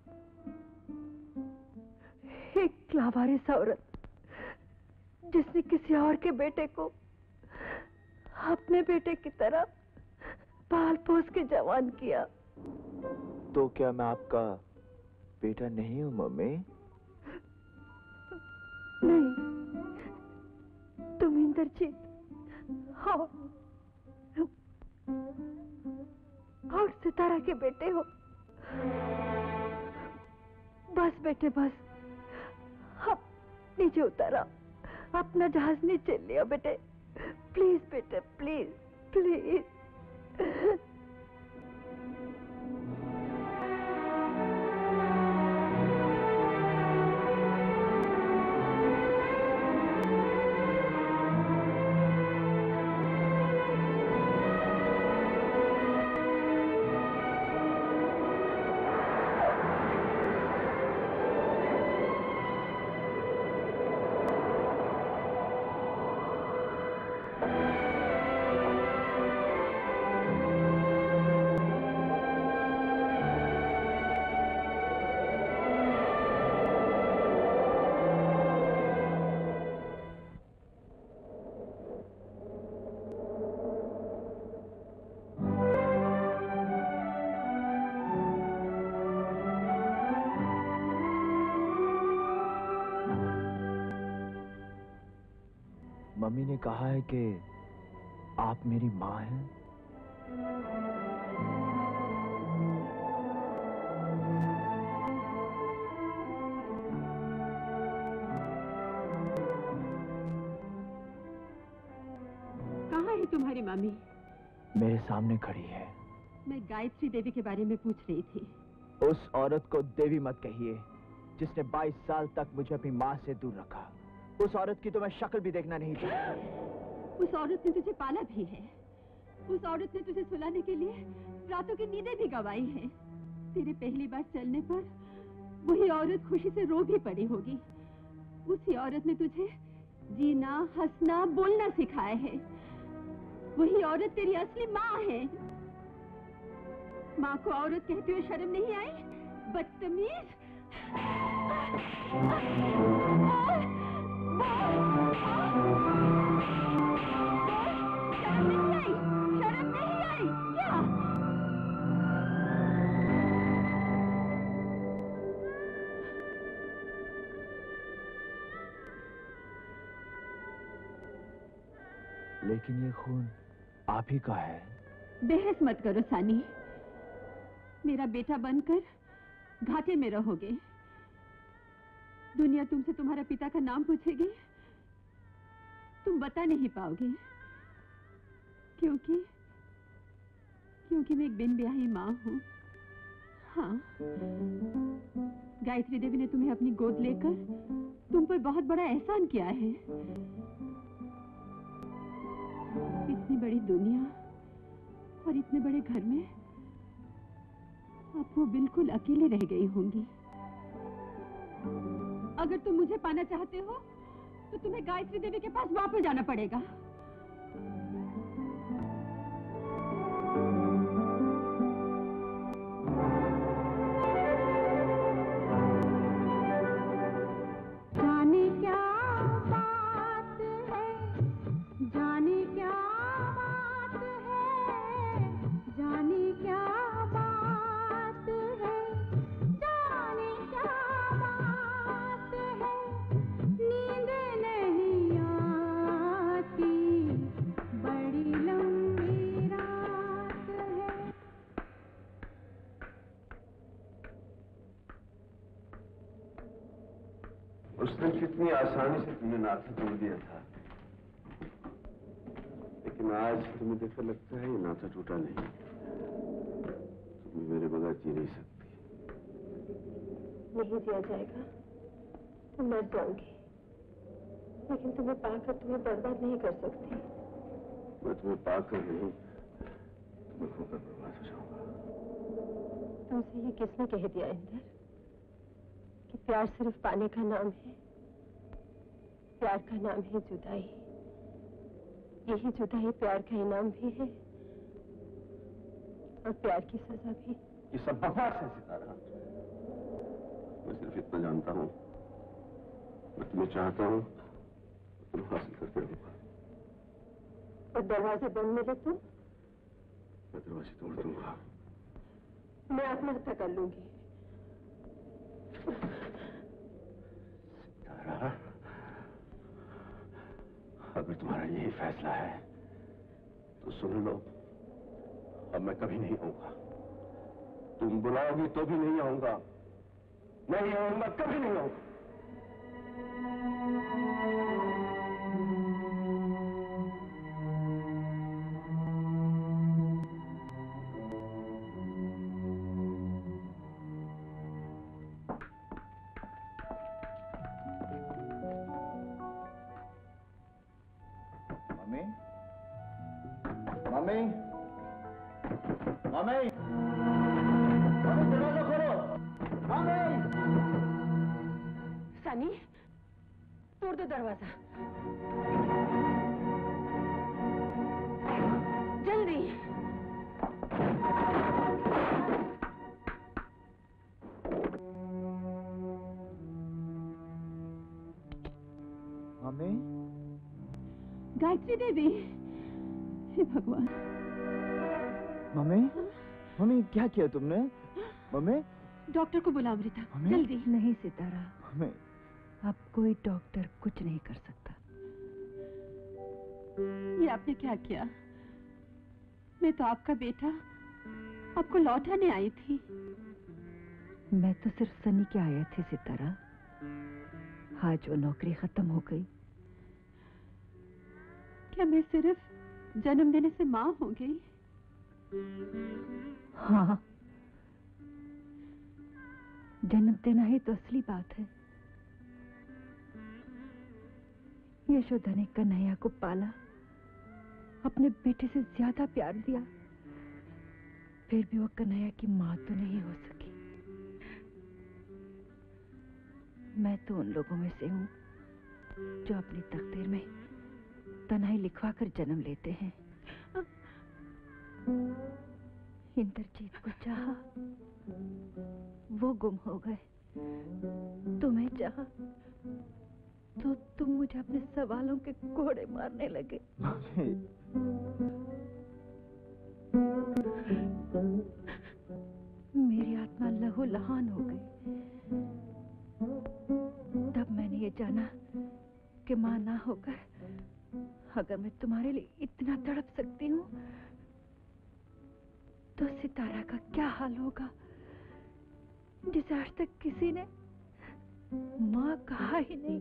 एक लावारिस औरत जिसने किसी और के बेटे को अपने बेटे की तरह पाल पोस के जवान किया। तो क्या मैं आपका बेटा नहीं हूँ मम्मी? नहीं, तुम इंद्रजीत और सितारा के बेटे हो। बस बेटे बस, अब नीचे उतारा, अपना जहाज नीचे लिया बेटे। प्लीज बेटे, प्लीज प्लीज। मम्मी ने कहा है कि आप मेरी माँ हैं। कहाँ है तुम्हारी मम्मी? मेरे सामने खड़ी है। मैं गायत्री देवी के बारे में पूछ रही थी। उस औरत को देवी मत कहिए जिसने 22 साल तक मुझे अपनी माँ से दूर रखा। उस औरत की तो मैं शक्ल भी देखना नहीं चाहता। उस औरत ने तुझे पाला भी है। उस औरत ने तुझे सुलाने के लिए रातों की नींदें भी गंवाई हैं। तेरे पहली बार चलने पर वही औरत खुशी से रो भी पड़ी होगी। उसी औरत ने तुझे जीना, हंसना, बोलना सिखाया है। वही औरत तेरी असली माँ है। माँ को औरत कहते हुए शर्म नहीं आई? बदतमीज! शर्म नहीं आई क्या? लेकिन ये खून आप ही का है। बहस मत करो सानी। मेरा बेटा बनकर घाटे में रहोगे। दुनिया तुमसे तुम्हारा पिता का नाम पूछेगी, तुम बता नहीं पाओगे, क्योंकि मैं एक बिन ब्याही माँ हूँ। हाँ, गायत्री देवी ने तुम्हें अपनी गोद लेकर तुम पर बहुत बड़ा एहसान किया है। इतनी बड़ी दुनिया और इतने बड़े घर में अब वो बिल्कुल अकेले रह गई होंगी। अगर तुम मुझे पाना चाहते हो तो तुम्हें गायत्री देवी के पास वापस जाना पड़ेगा। जाने क्या बात है, जाने क्या बात है, जाने क्या बात है, जाने क्या बात है, नींद नहीं आती, बड़ी लंबी रात है। उस दिन कितनी आसानी से तुमने नाता तोड़ दिया था, लेकिन आज तुम्हें देखकर लगता है ये नाता टूटा नहीं। तुम मेरे बगैर जी नहीं सकती। नहीं जिया जाएगा तो मर जाऊंगी, लेकिन तुम्हें पाकर तुम्हें बर्बाद नहीं कर सकती। मैं तुम्हें पाकर नहीं, तुम्हें खोकर बर्बाद हो जाऊंगा। तुमसे ये किसने कह दिया इंदर कि प्यार सिर्फ पाने का नाम है? प्यार का नाम है जुदाई। यही जुदाई प्यार का इनाम भी है और प्यार की सजा भी। ये सब बकवास है सितारा। मैं सिर्फ इतना जानता हूँ, मैं तुम्हें चाहता हूँ, तुम्हें हासिल करके रहूंगा। और दरवाजे बंद मिले तो मैं दरवाजे तोड़ दूंगा। मैं आत्महत्या कर लूंगी। सितारा, अगर तुम्हारा यही फैसला है तो सुन लो, अब मैं कभी नहीं आऊंगा। तुम बुलाओगी तो भी नहीं आऊंगा, नहीं आऊंगा, कभी नहीं आऊंगा। मम्मी, मम्मी, मम्मी, मम्मी दरवाजा खोलो। मम्मी, सनी, तोड़ दो दरवाजा जल्दी। मम्मी, गायत्री देवी, हे भगवान। मम्मी, मम्मी क्या किया तुमने? मम्मी, डॉक्टर को बुला अमृता, मम्मी? जल्दी। नहीं सितारा, मम्मी, अब कोई डॉक्टर कुछ नहीं कर सकता। ये आपने क्या किया? मैं तो आपका बेटा आपको लौटाने आई थी। मैं तो सिर्फ सनी के आया थी सितारा। आज वो नौकरी खत्म हो गई। क्या मैं सिर्फ जन्म देने से माँ हो गई? हाँ, जन्म देना ही तो असली बात है। यशोदा ने कन्हैया को पाला, अपने बेटे से ज्यादा प्यार दिया, फिर भी वो कन्हैया की माँ तो नहीं हो सकी। मैं तो उन लोगों में से हूँ जो अपनी तकदीर में तन्हाई लिखवाकर जन्म लेते हैं। इंद्रजीत को चाहा, वो गुम हो गए। तुम्हें चाहा तो तुम मुझे अपने सवालों के कोड़े मारने लगे। मेरी आत्मा लहू लहान हो गई। तब मैंने ये जाना कि मां ना होकर अगर मैं तुम्हारे लिए इतना तड़प सकती हूँ तो सितारा का क्या हाल होगा, जिसे आज तक किसी ने मां कहा ही नहीं।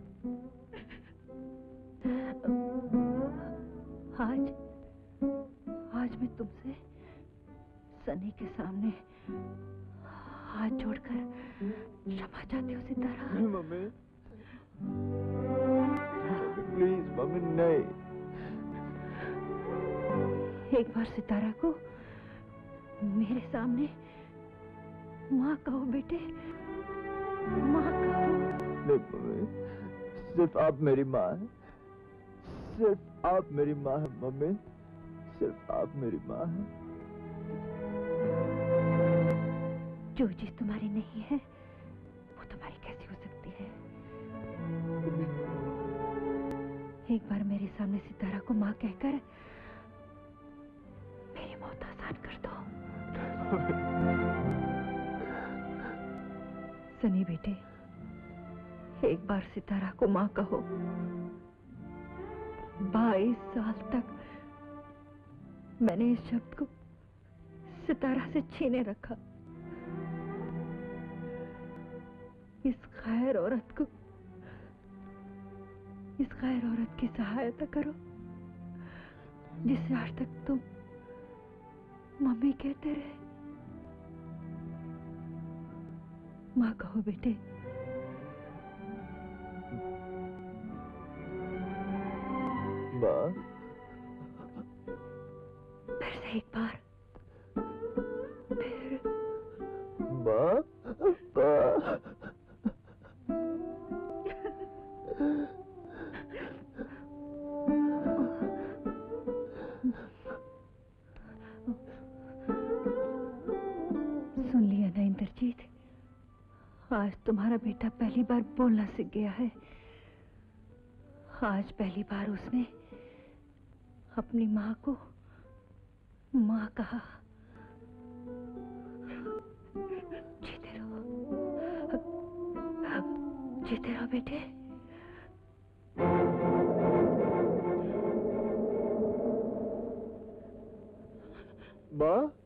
आज मैं तुमसे सनी के सामने हाथ जोड़कर क्षमा चाहती हूँ सितारा। नहीं मम्मी, प्लीज मम्मी नहीं। एक बार सितारा को मेरे सामने माँ कहो बेटे, माँ कहो। नहीं मम्मी, सिर्फ आप मेरी माँ हैं, सिर्फ आप मेरी माँ हैं मम्मी, सिर्फ आप मेरी माँ हैं। जो चीज तुम्हारी नहीं है वो तुम्हारी कैसी हो सकती है? एक बार मेरे सामने सितारा को माँ कहकर मेरी मौत आसान कर दो। सनी बेटे, एक बार सितारा को माँ कहो। 22 साल तक मैंने इस शब्द को सितारा से छीने रखा। इस गैर औरत को, इस गैर औरत की सहायता करो जिससे आज तक तुम मम्मी कहते रहे। माँ कहो बेटे। माँ। फिर से एक बार। फिर। माँ। माँ। सुन लिया ना इंद्रजीत, आज तुम्हारा बेटा पहली बार बोलना सीख गया है। आज पहली बार उसने अपनी माँ को माँ कहा। जीते रहो, जीते रहो बेटे। माँ।